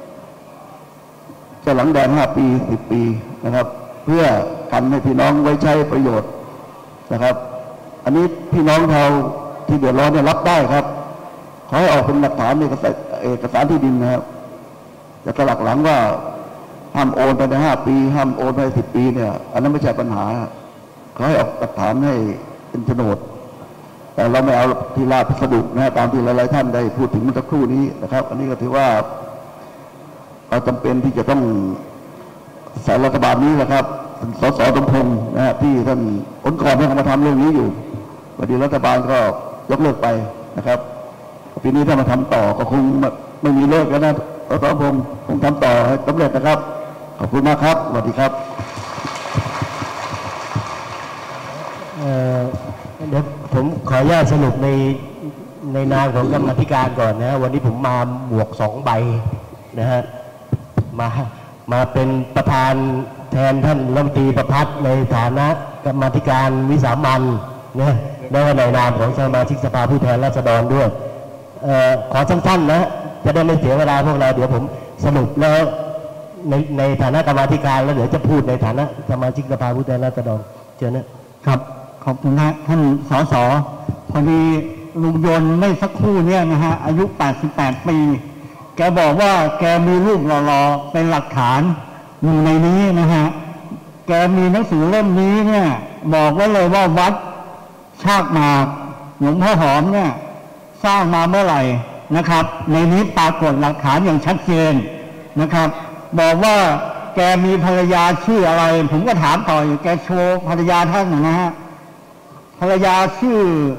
จะหลังแดงห้าปีสิบปีนะครับเพื่อกันให้พี่น้องไว้ใช้ประโยชน์นะครับอันนี้พี่น้องเราที่เดือดร้อนเนี่ยรับได้ครับขอให้ออกเป็นหลักฐานเอกสารเอกสารที่ดินนะครับจะสลักหลังว่าห้ามโอนไปในห้าปีห้ามโอนไปสิบปีเนี่ยอันนั้นไม่ใช่ปัญหาขอให้ออกหลักฐานให้เป็นโฉนดแต่เราไม่เอาทีลาพิสดุนะตามที่หลายๆท่านได้พูดถึงเมื่อสักครู่นี้นะครับอันนี้ก็ถือว่าเราจำเป็นที่จะต้องสายรัฐบาลนี้นะครับสสสมพงษ์นะฮะที่ท่านผลก่อนที่เขามาทำเรื่องนี้อยู่วันนี้รัฐบาลก็ยกเลิกไปนะครับปีนี้ถ้ามาทำต่อก็คงไม่มีเลิกแล้วนะสสสมพงษ์คงทำต่อให้สำเร็จนะครับขอบคุณมากครับสวัสดีครับเดี๋ยวผมขออนุญาตสรุปในในนามของกรรมธิการก่อนนะวันนี้ผมมาหมวกสองใบนะฮะมามาเป็นประธานแทนท่านรัฐมนตรีประพัฒน์ในฐานะกรรมธิการวิสามัญนะและในนามของสมาชิกสภาผู้แทนราษฎรด้วยเอ่อขอสั้นๆนะจะได้ไม่เสียเวลาพวกเราเดี๋ยวผมสรุปแล้วในในฐานะกรรมธิการแล้วเดี๋ยวจะพูดในฐานะสมาชิกสภาผู้แทนราษฎรเชิญนะครับขอบคุณนะท่านสสพอดีลุงยนต์ไม่สักครู่เนี่ยนะฮะอายุแปดสิบแปดปีแกบอกว่าแกมีรูปหล่อๆเป็นหลักฐานอยู่ในนี้นะฮะแกมีหนังสือเล่มนี้เนี่ยบอกไว้เลยว่าวัดชากหมากหลวงพ่อหอมเนี่ยสร้างมาเมื่อไหร่นะครับในนี้ปรากฏหลักฐานอย่างชัดเจนนะครับบอกว่าแกมีภรรยาชื่ออะไรผมก็ถามต่ออยู่แกโชว์ภรรยาท่านนะฮะภรรยาชื่อ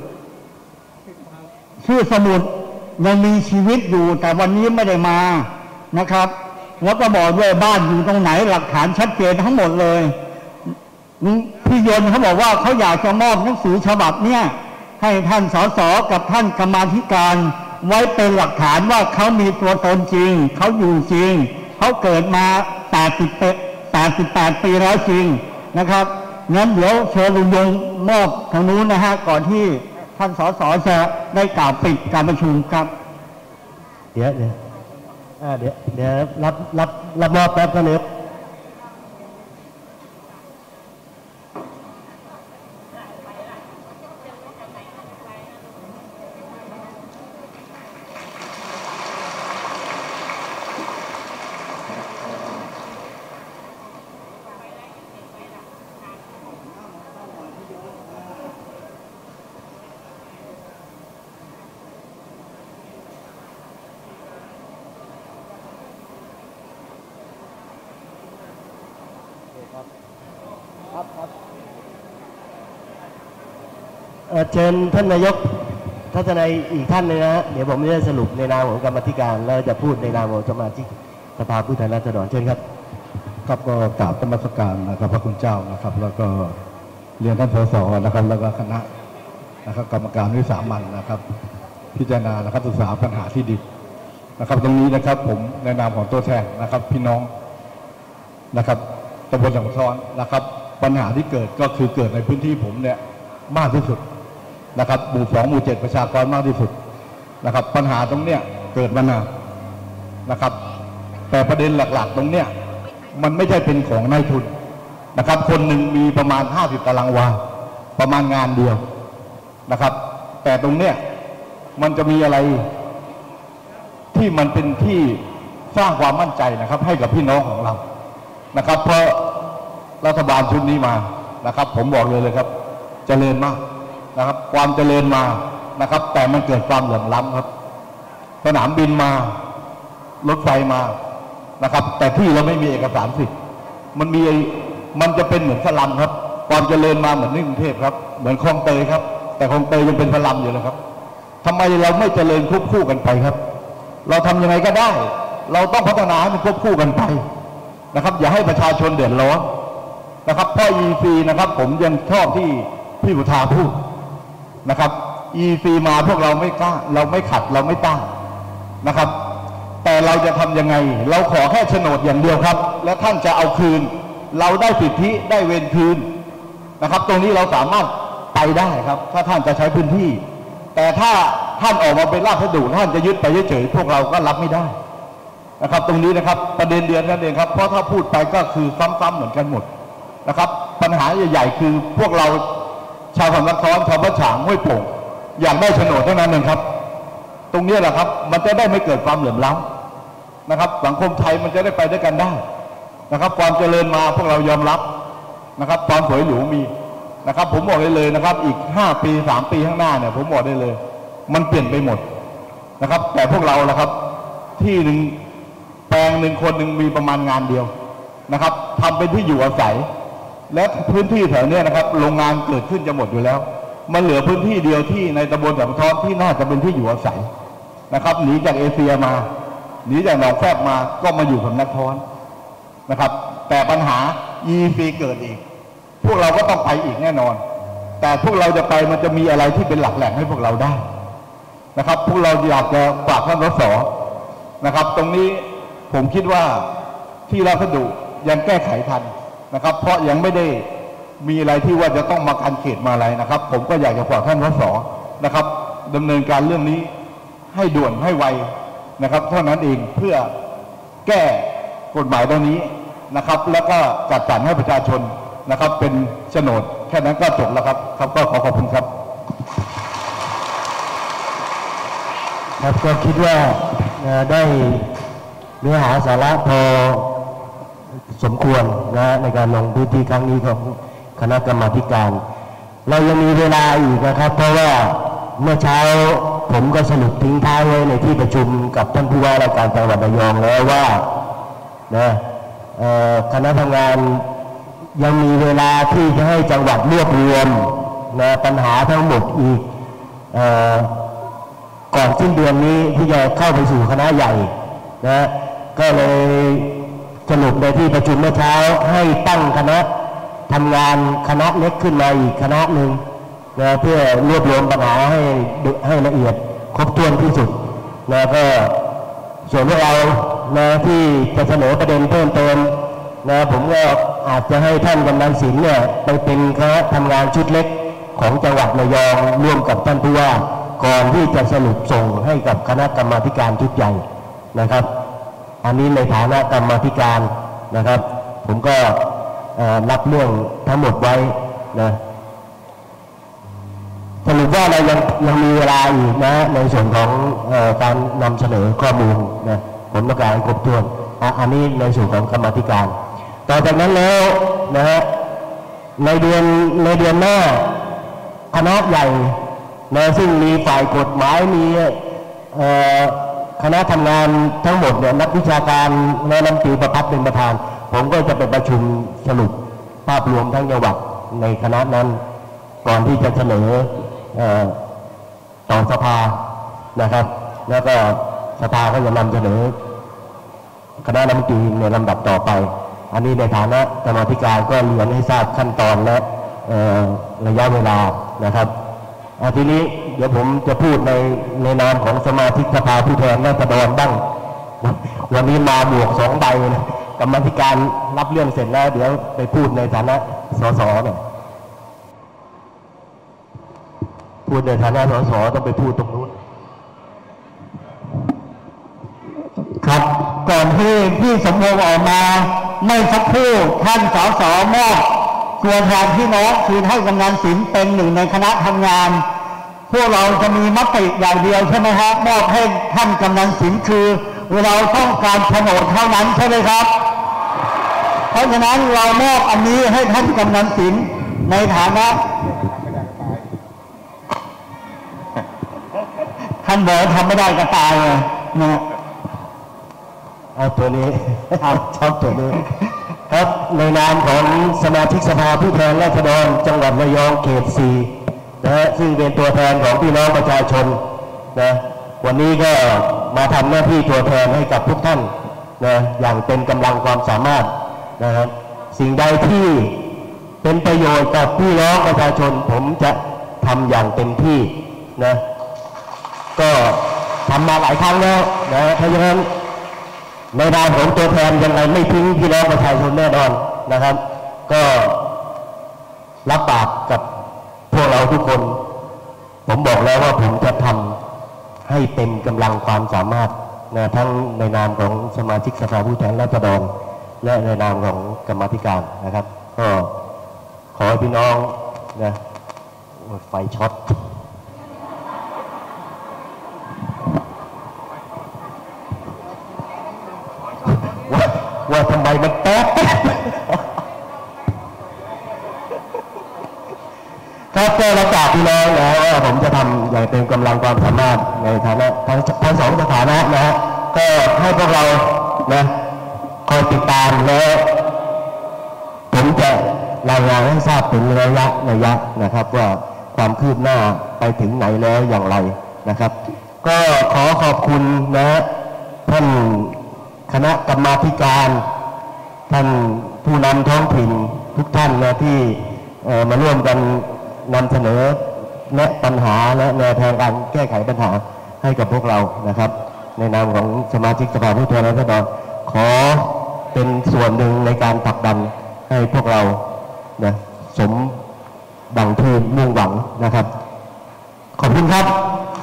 ชื่อสมุทรยังมีชีวิตอยู่แต่วันนี้ไม่ได้มานะครับแล้วก็บอกด้วยบ้านอยู่ตรงไหนหลักฐานชัดเจนทั้งหมดเลยพี่ยนต์เขาบอกว่าเขาอยากจะมอบหนังสือฉบับเนี้ยให้ท่านสสกับท่านกรรมาธิการไว้เป็นหลักฐานว่าเขามีตัวตนจริงเขาอยู่จริงเขาเกิดมาแปดสิบแปดปีแล้วจริงนะครับงั้นเดี๋ยวเชิญลุงยงมอบทางนู้นนะฮะก่อนที่ท่านสสจะได้กล่าวปิดการประชุมครับเดี๋ยวเดี๋ยวเดี๋ยวเดี๋ยวรับรับรับมอบแป๊บก็เนี้ยเชิญท่านนายกทัศนัยอีกท่านนึงนะเดี๋ยวผมจะสรุปในนามของกรรมธิการแล้วจะพูดในนามของสมาชิกสภาผู้แทนราษฎรเชิญครับครับก็กราบธรรมสการนะครับพระคุณเจ้านะครับแล้วก็เรียนท่านสสนะครับแล้วก็คณะนะครับกรรมการวิสามัญนะครับพิจารณานะครับศึกษาปัญหาที่ดินนะครับตรงนี้นะครับผมในนามของตัวแทนนะครับพี่น้องนะครับตำบลสังซ้อนนะครับปัญหาที่เกิดก็คือเกิดในพื้นที่ผมเนี่ยมากที่สุดนะครับหมู่สองหมู่เจ็ดประชากรมากที่สุดนะครับปัญหาตรงเนี้ยเกิดมานานนะครับแต่ประเด็นหลักๆตรงเนี้ยมันไม่ใช่เป็นของนายทุนนะครับคนหนึ่งมีประมาณห้าสิบตารางวาประมาณงานเดียวนะครับแต่ตรงเนี้ยมันจะมีอะไรที่มันเป็นที่สร้างความมั่นใจนะครับให้กับพี่น้องของเรานะครับเพราะรัฐบาลชุดนี้มานะครับผมบอกเลยเลยครับเจริญมากนะครับความเจริญมานะครับแต่มันเกิดความเหลื่อมล้ำครับสนามบินมารถไฟมานะครับแต่ที่เราไม่มีเอกสารสิทธิ์มันมีมันจะเป็นเหมือนสลัมครับความเจริญมาเหมือนในกรุงเทพครับเหมือนคลองเตยครับแต่คลองเตยยังเป็นสลัมอยู่เลยครับทำไมเราไม่เจริญควบคู่กันไปครับเราทำยังไงก็ได้เราต้องพัฒนาให้มันควบคู่กันไปนะครับอย่าให้ประชาชนเดือดร้อนนะครับเพราะ อี ซี นะครับผมยังชอบที่พี่บุทาพูดนะครับ อี ซี มาพวกเราไม่กล้าเราไม่ขัดเราไม่ต้านนะครับแต่เราจะทำยังไงเราขอแค่โฉนดอย่างเดียวครับและท่านจะเอาคืนเราได้สิทธิได้เวรคืนนะครับตรงนี้เราสามารถไปได้ครับถ้าท่านจะใช้พื้นที่แต่ถ้าท่านออกมาเป็นราษฎรท่านจะยึดไปเฉยๆพวกเราก็รับไม่ได้นะครับตรงนี้นะครับประเด็นเดียวนั่นเองครับเพราะถ้าพูดไปก็คือซ้ำๆเหมือนกันหมดนะครับปัญหาใหญ่ๆคือพวกเราชาวสำนักท้อนชาวบ้านฉางห้วยโป่งอยากได้โฉนดเท่านั้นเองครับตรงนี้แหละครับมันจะได้ไม่เกิดความเหลื่อมล้ำนะครับสังคมไทยมันจะได้ไปด้วยกันได้นะครับความเจริญมาพวกเรายอมรับนะครับความสวยหรูมีนะครับผมบอกได้เลยนะครับอีกห้าปีสามปีข้างหน้าเนี่ยผมบอกได้เลยมันเปลี่ยนไปหมดนะครับแต่พวกเราละครับที่หนึ่งแปลงหนึ่งคนหนึ่งมีประมาณงานเดียวนะครับทำเป็นที่อยู่อาศัยและพื้นที่แถวนี้นะครับโรงงานเกิดขึ้นจะหมดอยู่แล้วมันเหลือพื้นที่เดียวที่ในตำบลสำท้อนที่น่าจะเป็นที่อยู่อาศัยนะครับหนีจากเอเชียมาหนีจากหนองแฟบมาก็มาอยู่สำนักท้อนนะครับแต่ปัญหา อี ซี เกิดอีกพวกเราก็ต้องไปอีกแน่นอนแต่พวกเราจะไปมันจะมีอะไรที่เป็นหลักแหล่งให้พวกเราได้นะครับพวกเราอยากจะฝากท่านสสนะครับตรงนี้ผมคิดว่าที่ราษฎรยังแก้ไขทันนะครับเพราะยังไม่ได้มีอะไรที่ว่าจะต้องมากันเขตมาอะไรนะครับผมก็อยากจะฝากท่านสสนะครับดำเนินการเรื่องนี้ให้ด่วนให้ไวนะครับเท่านั้นเองเพื่อแก้กฎหมายตรงนี้นะครับแล้วก็จัดสรรให้ประชาชนนะครับเป็นโฉนดแค่นั้นก็จบแล้วครับครับก็ขอขอบคุณครับครับก็คิดว่าได้เนื้อหาสาระพอสมควรนะในการลงพื้นที่ครั้งนี้ของคณะกรรมาธิการเรายังมีเวลาอีกนะครับเพราะว่าเมื่อเช้าผมก็สรุปทิ้งท้ายไว้ในที่ประชุมกับท่านผู้ว่าราชการจังหวัดระยองแล้วว่านะคณะทำงานยังมีเวลาที่จะให้จังหวัดรวบรวมนะปัญหาทั้งหมดอีกเอ่อก่อนสิ้นเดือนนี้ที่จะเข้าไปสู่คณะใหญ่นะก็เลยสรุปในที่ประชุมเมื่อเช้าให้ตั้งคณะทำงานคณะเล็กขึ้นมาอีกคณะหนึ่งนะเพื่อรวบรวมปัญหาให้ให้ละเอียดครบถ้วนที่สุดนะก็ส่วนพวกเรานะที่จะเสนอประเด็นเพิ่มเติมนะผมก็อาจจะให้ท่านกำนันศิลป์เนี่ยไปเป็นคณะทำงานชุดเล็กของจังหวัดระยองร่วมกับท่านผู้ว่าก่อนที่จะสรุปส่งให้กับคณะกรรมาธิการชุดใหญ่นะครับอันนี้ในฐานะกรรมาธิการนะครับผมก็รับเรื่องทั้งหมดไว้นะสรุปว่าเรายังยังมีเวลาอีกนะในส่วนของเอ่อการนำเสนอข้อมูลนะผลประกอบการครบถ้วนอันนี้ในส่วนของกรรมาธิการต่อจากนั้นแล้วนะฮะในเดือนในเดือนหน้าคณะใหญ่นะซึ่งมีฝ่ายกฎหมายมีเอ่อคณะทำงานทั้งหมดเนี่ยนักวิชาการและรัฐมนตรีประพัฒน์เป็นประธานผมก็จะไปประชุมสรุปภาพรวมทั้งจังหวัดในคณะนั้นก่อนที่จะเสนอต่อสภานะครับแล้วก็สภาก็จะนำเสนอคณะรัฐมนตรีในลำดับต่อไปอันนี้ในฐานะกรรมาธิการก็เรียนให้ทราบขั้นตอนและระยะเวลานะครับทีนี้เดี๋ยวผมจะพูดในในนามของสมาชิกสภาผู้แทนราษฎรบ้างวันนี้มาบวกสองใบนะกรรมาธิการรับเรื่องเสร็จแล้วเดี๋ยวไปพูดในฐานะสสเนี่ยพูดในฐานะสสต้องไปพูดตรงนู้นครับก่อนที่พี่สมพงษ์ออกมาไม่สักครู่ท่านสสมอบตัวแทนพี่น้องคือให้กำนันศิลป์เป็นหนึ่งในคณะทำงานพวกเราจะมีมติอย่างเดียวใช่ไหมครับมอบให้ท่านกำนันศิลป์คือเราต้องการโฉนดเท่านั้นใช่ไหมครับเพราะฉะนั้นเรามอบอันนี้ให้ท่านกำนันศิลป์ในฐานะท่านบอกทำไม่ได้ก็ตายเลยนะเอาตัวนี้เอาชอบตัวนี้ครับในนามของสมาชิกสภาผู้แทนราษฎรจังหวัดระยองเขตสี่นะซึ่งเป็นตัวแทนของพี่น้องประชาชนนะวันนี้ก็มาทำหน้าที่ตัวแทนให้กับทุกท่านนะอย่างเต็มกำลังความสามารถนะครับสิ่งใดที่เป็นประโยชน์กับพี่น้องประชาชนผมจะทำอย่างเต็มที่นะก็ทำมาหลายครั้งแล้วนะเพราะฉะนั้นในนามของตัวแทนยังไงไม่ทิ้งพี่น้องประชาชนแน่นอนนะครับก็รับปากกับพวกเราทุกคนผมบอกแล้วว่าผมจะทำให้เต็มกำลังความสามารถนะทั้งในนามของสมาชิกสภาผู้แทนราษฎรและในนามของกรรมาธิการนะครับก็ขอให้พี่น้องนะไฟช็อตว่าว่าทำไมมันแป๊บครับก็ประกาศพี่น้องนะว่าผมจะทำอย่างเต็มกำลังความสามารถในฐานะทั้งทั้งสองสถานะนะฮะก็ให้พวกเรานะคอยติดตามแล้วผมจะรายงานให้ทราบถึงระยะระยะนะครับว่าความคืบหน้าไปถึงไหนแล้วอย่างไรนะครับก็ขอขอบคุณนะท่านคณะกรรมาธิการท่านผู้นำท้องถิ่นทุกท่านนะที่มาร่วมกันนำเสนอแนะปัญหาและแนวทางการแก้ไขปัญหาให้กับพวกเรานะครับในนามของสมาชิกสภาผู้แทนราษฎรขอเป็นส่วนหนึ่งในการผลักดันให้พวกเรานะสมดังที่มุ่งหวังนะครับขอบคุณครับ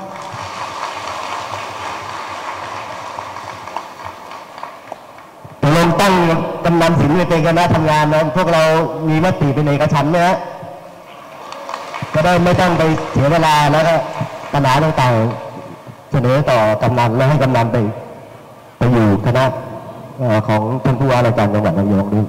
ตกลงตั้งกำนันสินเป็นคณะทำงานนะพวกเรามีมติเป็นเอกฉันท์ไหมฮะก็ได้ไม่ต้องไปเสียเวลาแล้วก็ปัญหาต่างๆเสนอต่อกำนันแล้วให้กำนันไปไปอยู่คณะของท่านผู้ว่าราชการจังหวัดระยองด้วย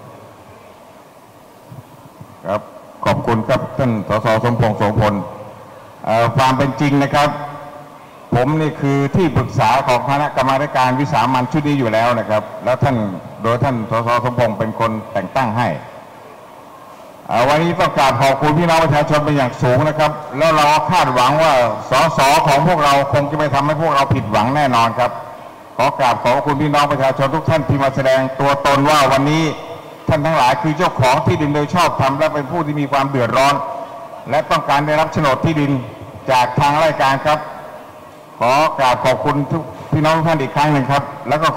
ครับขอบคุณครับท่านสสสมพงษ์โสพลความเป็นจริงนะครับผมนี่คือที่ปรึกษาของคณะกรรมาธิการวิสามัญชุดนี้อยู่แล้วนะครับแล้วท่านโดยท่านสสสมพงษ์เป็นคนแต่งตั้งให้วันนี้ต้องกราบขอบคุณพี่น้องประชาชนเป็นอย่างสูงนะครับแล้วเราคาดหวังว่าสสของพวกเราคงจะไม่ทำให้พวกเราผิดหวังแน่นอนครับขอกราบขอบคุณพี่น้องประชาชนทุกท่านที่มาแสดงตัวตนว่าวันนี้ท่านทั้งหลายคือเจ้าของที่ดินโดยชอบธรรมและเป็นผู้ที่มีความเดือดร้อนและต้องการได้รับโฉนดที่ดินจากทางราชการครับขอกราบขอบคุณทุกพี่น้องทุกท่านอีกครั้งหนึ่งครับแล้วก็